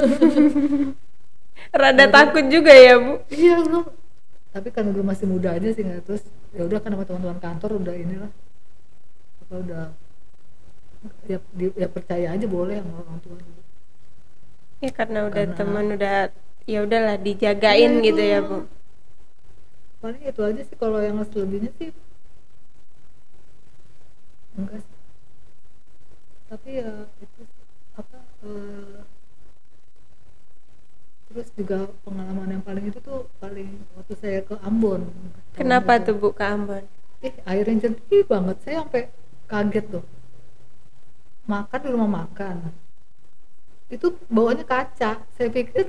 Rada takut juga ya, Bu. iya belum, tapi kan dulu masih muda aja sih nggak, terus ya udah kan sama teman-teman kantor udah inilah apa udah ya, di, ya percaya aja boleh sama orang tua dulu. Ya karena udah Karena- teman, udah ya udahlah dijagain Iya, gitu itu. ya, Bu. Paling itu aja sih, kalau yang selebihnya sih enggak sih. Tapi ya itu apa eh, terus juga pengalaman yang paling itu tuh paling waktu saya ke Ambon. Kenapa Tahun tuh, itu. Bu, ke Ambon? Eh airnya jernih banget, saya sampai kaget tuh. Makan di rumah makan itu bawahnya kaca, saya pikir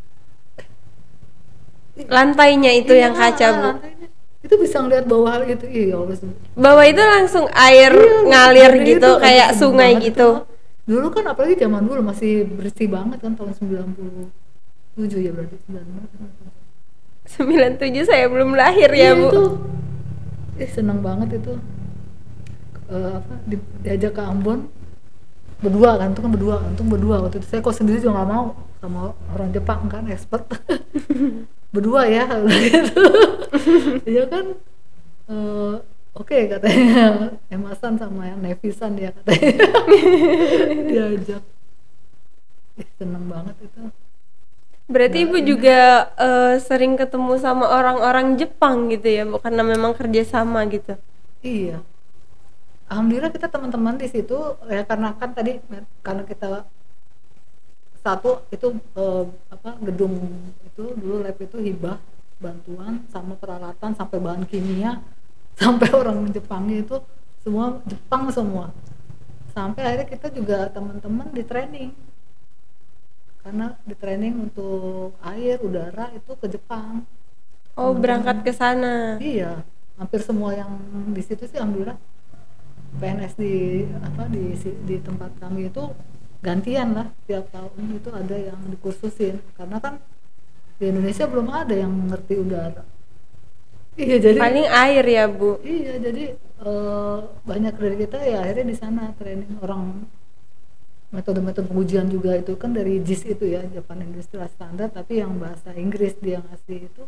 Lantainya itu iya, yang kaca, Bu. lantainya. Itu bisa ngeliat bawah gitu, iya Allah. Bawah itu langsung air Iya, ngalir dari gitu, itu, kayak seneng sungai banget gitu. itu. Dulu kan apalagi zaman dulu masih bersih banget kan, tahun sembilan puluh tujuh ya berarti sembilan puluh sembilan puluh tujuh saya belum lahir ya, iya, Bu. itu eh seneng banget itu. Eh, apa di, diajak ke Ambon berdua kan, itu kan berdua untung berdua waktu itu, saya kok sendiri juga nggak mau, sama orang Jepang kan expert berdua ya gitu. Dia kan eh, oke okay, katanya Emasan sama yang Nevisan dia katanya diajak. Ih, seneng banget itu. Berarti Nah, Ibu ini- juga eh, sering ketemu sama orang-orang Jepang gitu ya, Bu, karena memang kerja sama gitu. Iya, alhamdulillah kita teman-teman di situ ya, karena kan tadi karena kita satu itu eh, apa gedung itu dulu lab itu hibah bantuan sama peralatan sampai bahan kimia sampai orang Jepangnya itu semua Jepang semua, sampai akhirnya kita juga teman-teman di training, karena di training untuk air udara itu ke Jepang. Oh, Teman-teman. berangkat ke sana. Iya, hampir semua yang di situ sih alhamdulillah P N S di apa di di tempat kami itu gantian lah, tiap tahun itu ada yang dikursusin, karena kan di Indonesia belum ada yang ngerti udara. Iya jadi Paling air ya, Bu. iya jadi eh, banyak dari kita ya akhirnya di sana training orang, metode-metode pengujian juga itu kan dari J I S itu ya, Japan Industrial Standard, tapi yang bahasa Inggris dia ngasih itu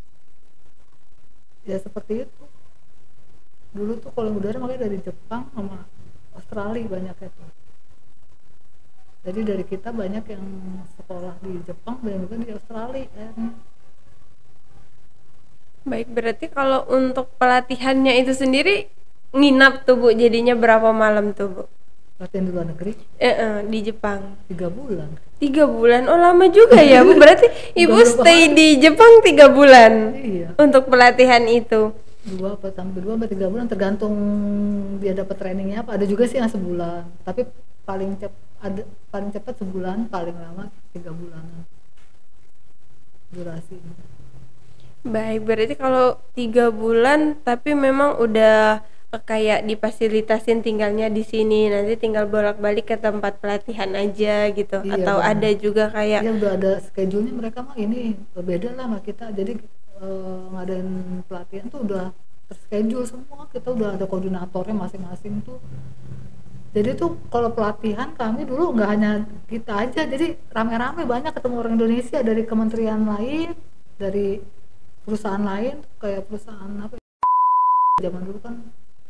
ya seperti itu. Dulu tuh kalau udara makanya dari Jepang sama Australia banyak itu. Jadi dari kita banyak yang sekolah di Jepang, banyak juga di Australia kayaknya. Baik, berarti kalau untuk pelatihannya itu sendiri nginap tuh Bu, jadinya berapa malam tuh Bu? Latihan di luar negeri Eh, eh, di Jepang. tiga bulan. Tiga bulan, oh lama juga ya Bu. Berarti Ibu Beberapa stay hari. di Jepang tiga bulan Iya, untuk pelatihan itu. dua apa sampai dua sampai tiga bulan tergantung dia dapat trainingnya apa. Ada juga sih yang sebulan, tapi paling cepat ada paling cepat sebulan, paling lama tiga bulanan durasi. Baik, berarti kalau tiga bulan, tapi memang udah eh, kayak difasilitasin tinggalnya di sini, nanti tinggal bolak-balik ke tempat pelatihan aja gitu. Iya Atau benar. ada juga kayak, Iya udah ada schedule-nya, mereka mah ini beda lah sama kita. Jadi eh, ngadain pelatihan tuh udah terschedule semua. Kita udah ada koordinatornya masing-masing tuh. Jadi tuh kalau pelatihan kami dulu nggak hanya kita aja, jadi rame-rame banyak ketemu orang Indonesia dari kementerian lain, dari perusahaan lain, kayak perusahaan apa ya, zaman dulu kan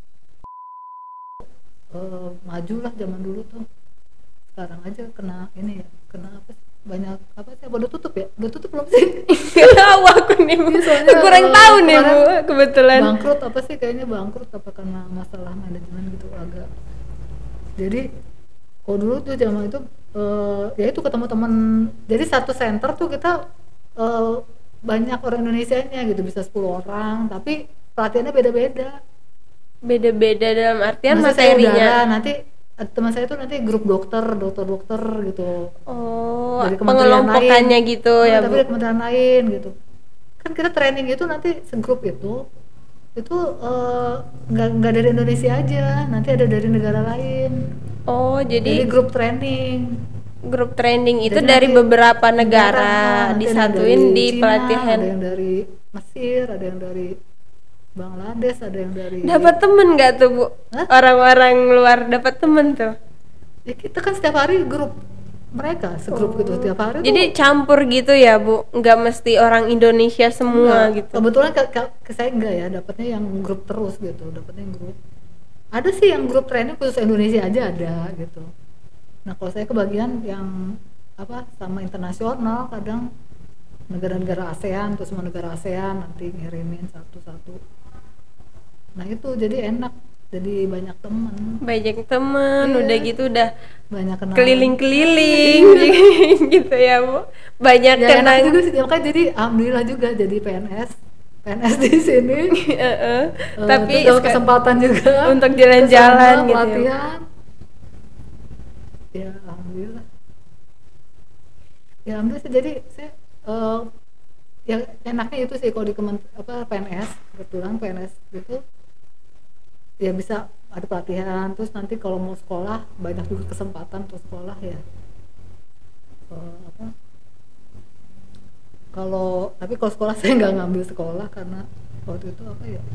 eh, maju lah zaman dulu tuh. Sekarang aja kena ini ya, kena apa sih? Banyak apa sih, udah tutup ya, udah tutup belum sih? nggak tahu aku nih Bu, Iya, soalnya, kurang eh, tahu nih Bu, kemarin kebetulan. bangkrut apa sih, kayaknya bangkrut apa karena masalah manajemen gitu agak. Jadi kalau dulu tuh zaman itu eh, ya itu ketemu teman, jadi satu center tuh kita eh, banyak orang Indonesianya gitu, bisa sepuluh orang, tapi pelatihannya beda-beda. Beda-beda dalam artian Maksudnya saya udara, materinya. nanti eh, teman saya tuh nanti grup dokter, dokter-dokter gitu Oh, dari kementerian pengelompokannya lain. gitu Oh, ya tapi Bu. dari kementerian lain gitu. Kan kita training itu nanti segrup itu itu eh, nggak nggak dari Indonesia aja, nanti ada dari negara lain. Oh, Jadi jadi grup training. grup training itu Jadi dari nanti beberapa negara, negara nanti ada yang disatuin dari di Cina, pelatihan. ada yang dari Mesir, ada yang dari Bangladesh, ada yang dari Dapat temen nggak tuh Bu? Hah? Orang-orang luar dapat temen tuh. Ya kita kan setiap hari grup mereka, segrup gitu setiap hari Jadi tuh. campur gitu ya Bu, nggak mesti orang Indonesia semua Enggak. gitu. Kebetulan ke, ke, ke saya enggak ya, dapatnya yang grup terus gitu, dapatnya yang grup. Ada sih yang grup training khusus Indonesia aja ada gitu. Nah kalau saya kebagian yang apa sama internasional, kadang negara-negara ASEAN, terus semua negara ASEAN nanti ngirimin satu-satu. Nah itu jadi enak, jadi banyak teman, Banyak temen, Iya. udah gitu udah banyak kenalan. keliling-keliling gitu ya Bu. Banyak Ya enak kenang. juga sih, makanya jadi alhamdulillah juga jadi P N S, P N S di sini. Heeh. Eh, Tapi terus dapat seka- kesempatan juga untuk jalan-jalan kesana, gitu ya. pelatihan. Ya alhamdulillah. Ya alhamdulillah sih, jadi saya eh, ya enaknya itu sih kalau di kemen, apa P N S, kebetulan P N S gitu ya bisa ada pelatihan, terus nanti kalau mau sekolah banyak juga kesempatan untuk sekolah ya. Eh, apa kalau tapi kalau sekolah saya nggak ngambil sekolah karena waktu itu apa ya,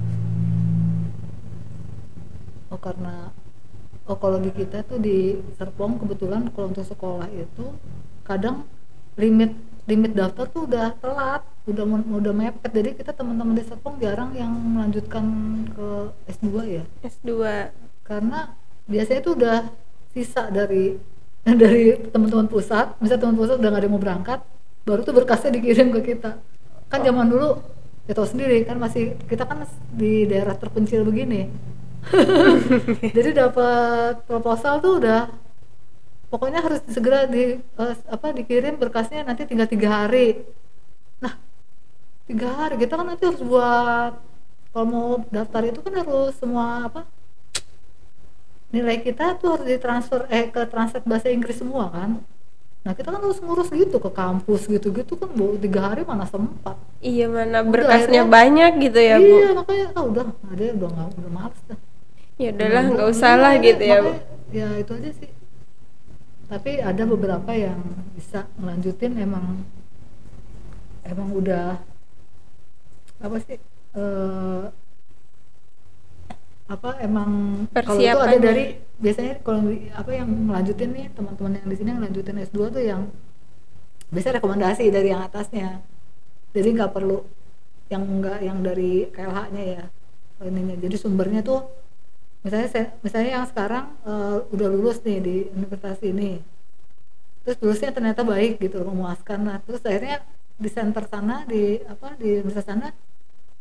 oh karena oh kalau di kita tuh di Serpong kebetulan kalau untuk sekolah itu kadang limit limit daftar tuh udah telat, udah udah mepet, jadi kita teman-teman di Serpong jarang yang melanjutkan ke S dua ya, S dua. karena biasanya tuh udah sisa dari dari teman-teman pusat, misalnya teman pusat udah nggak ada yang mau berangkat, baru tuh berkasnya dikirim ke kita. Kan zaman dulu ya tahu sendiri kan, masih kita kan di daerah terpencil begini. Jadi dapat proposal tuh udah pokoknya harus segera di eh, apa dikirim berkasnya, nanti tinggal tiga hari. Nah tiga hari kita kan nanti harus buat, kalau mau daftar itu kan harus semua apa nilai kita tuh harus ditransfer eh ke translate bahasa Inggris semua kan. Nah kita kan harus ngurus gitu ke kampus gitu-gitu kan, bu tiga hari mana sempat. Iya, mana Udah, berkasnya akhirnya- banyak gitu ya Bu. Iya makanya ah udah ada udah nggak udah males dah. Ya udahlah, Udah, nggak udah, usah lah iya, gitu ya Bu. makanya ya itu aja sih. Tapi ada beberapa yang bisa ngelanjutin, emang emang udah apa sih eh, apa emang kalau itu ada Persiapannya. dari biasanya kalau di- apa yang melanjutin nih teman-teman yang di sini yang melanjutin S dua tuh yang biasanya rekomendasi dari yang atasnya, jadi nggak perlu yang enggak yang dari K L H-nya ya ininya, jadi sumbernya tuh misalnya saya, misalnya yang sekarang eh, udah lulus nih di universitas ini, terus lulusnya ternyata baik gitu, memuaskan, nah terus akhirnya di center sana di apa di universitas sana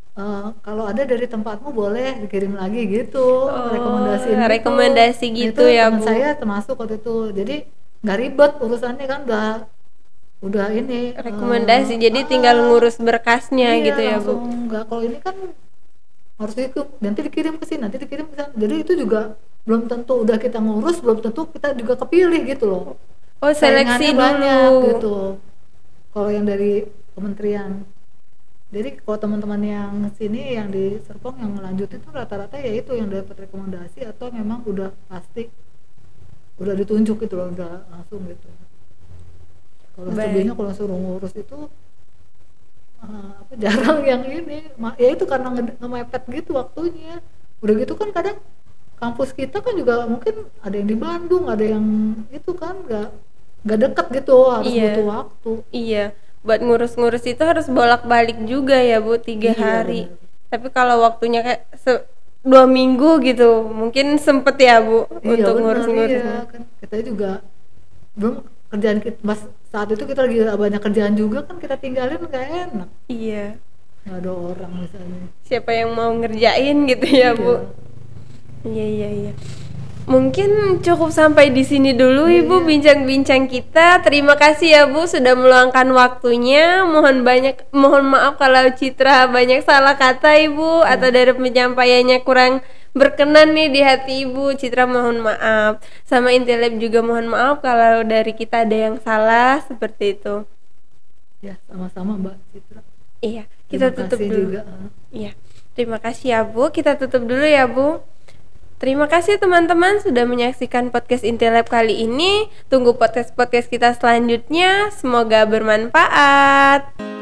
eh, kalau ada dari tempatmu boleh dikirim lagi gitu, Oh, rekomendasiin gitu. rekomendasi Nah, gitu itu ya, teman Bu. saya termasuk waktu itu, jadi nggak ribet urusannya kan, udah udah ini eh, Rekomendasi. Jadi tinggal ah, ngurus berkasnya iya gitu ya, Bu. langsung, nggak, kalau ini kan harus itu nanti dikirim ke sini, nanti dikirim ke sana, jadi itu juga belum tentu udah kita ngurus, belum tentu kita juga kepilih gitu loh, Oh, saingannya seleksi banyak dulu. gitu kalau yang dari kementerian. Jadi kalau teman-teman yang sini yang di Serpong yang lanjut itu rata-rata ya itu yang dapat rekomendasi atau memang udah pasti udah ditunjuk gitu loh, udah langsung gitu. Kalau Baik. selebihnya kalau suruh ngurus itu eh, apa, jarang yang ini. Ma- ya itu karena nge- ngemepet gitu waktunya. Udah gitu kan kadang kampus kita kan juga mungkin ada yang di Bandung, ada yang itu kan nggak nggak deket gitu, harus butuh Iya. waktu. Iya. Buat ngurus-ngurus itu harus bolak-balik juga ya, Bu, tiga Iya hari. benar. Tapi kalau waktunya kayak se- dua minggu gitu, mungkin sempet ya, Bu, Iya untuk benar, iya ngurus-ngurusnya. kan kita juga belum kerjaan kita mas saat itu kita lagi banyak kerjaan juga kan, kita tinggalin nggak enak, Iya. nggak ada orang misalnya. Siapa yang mau ngerjain gitu ya, Iya, Bu? Iya, iya, iya. Mungkin cukup sampai di sini dulu, iya, Ibu, iya, bincang-bincang kita. Terima kasih ya, Bu, sudah meluangkan waktunya. Mohon banyak mohon maaf kalau Citra banyak salah kata, Ibu, iya. atau dari penyampaiannya kurang berkenan nih di hati Ibu. Citra mohon maaf. Sama Intilab juga mohon maaf kalau dari kita ada yang salah seperti itu. Ya sama-sama Mbak Citra, Iya, terima kita tutup kasih dulu. juga. Iya. Terima kasih ya, Bu. Kita tutup dulu ya, Bu. Terima kasih teman-teman sudah menyaksikan podcast Intilab kali ini. Tunggu podcast-podcast kita selanjutnya. Semoga bermanfaat.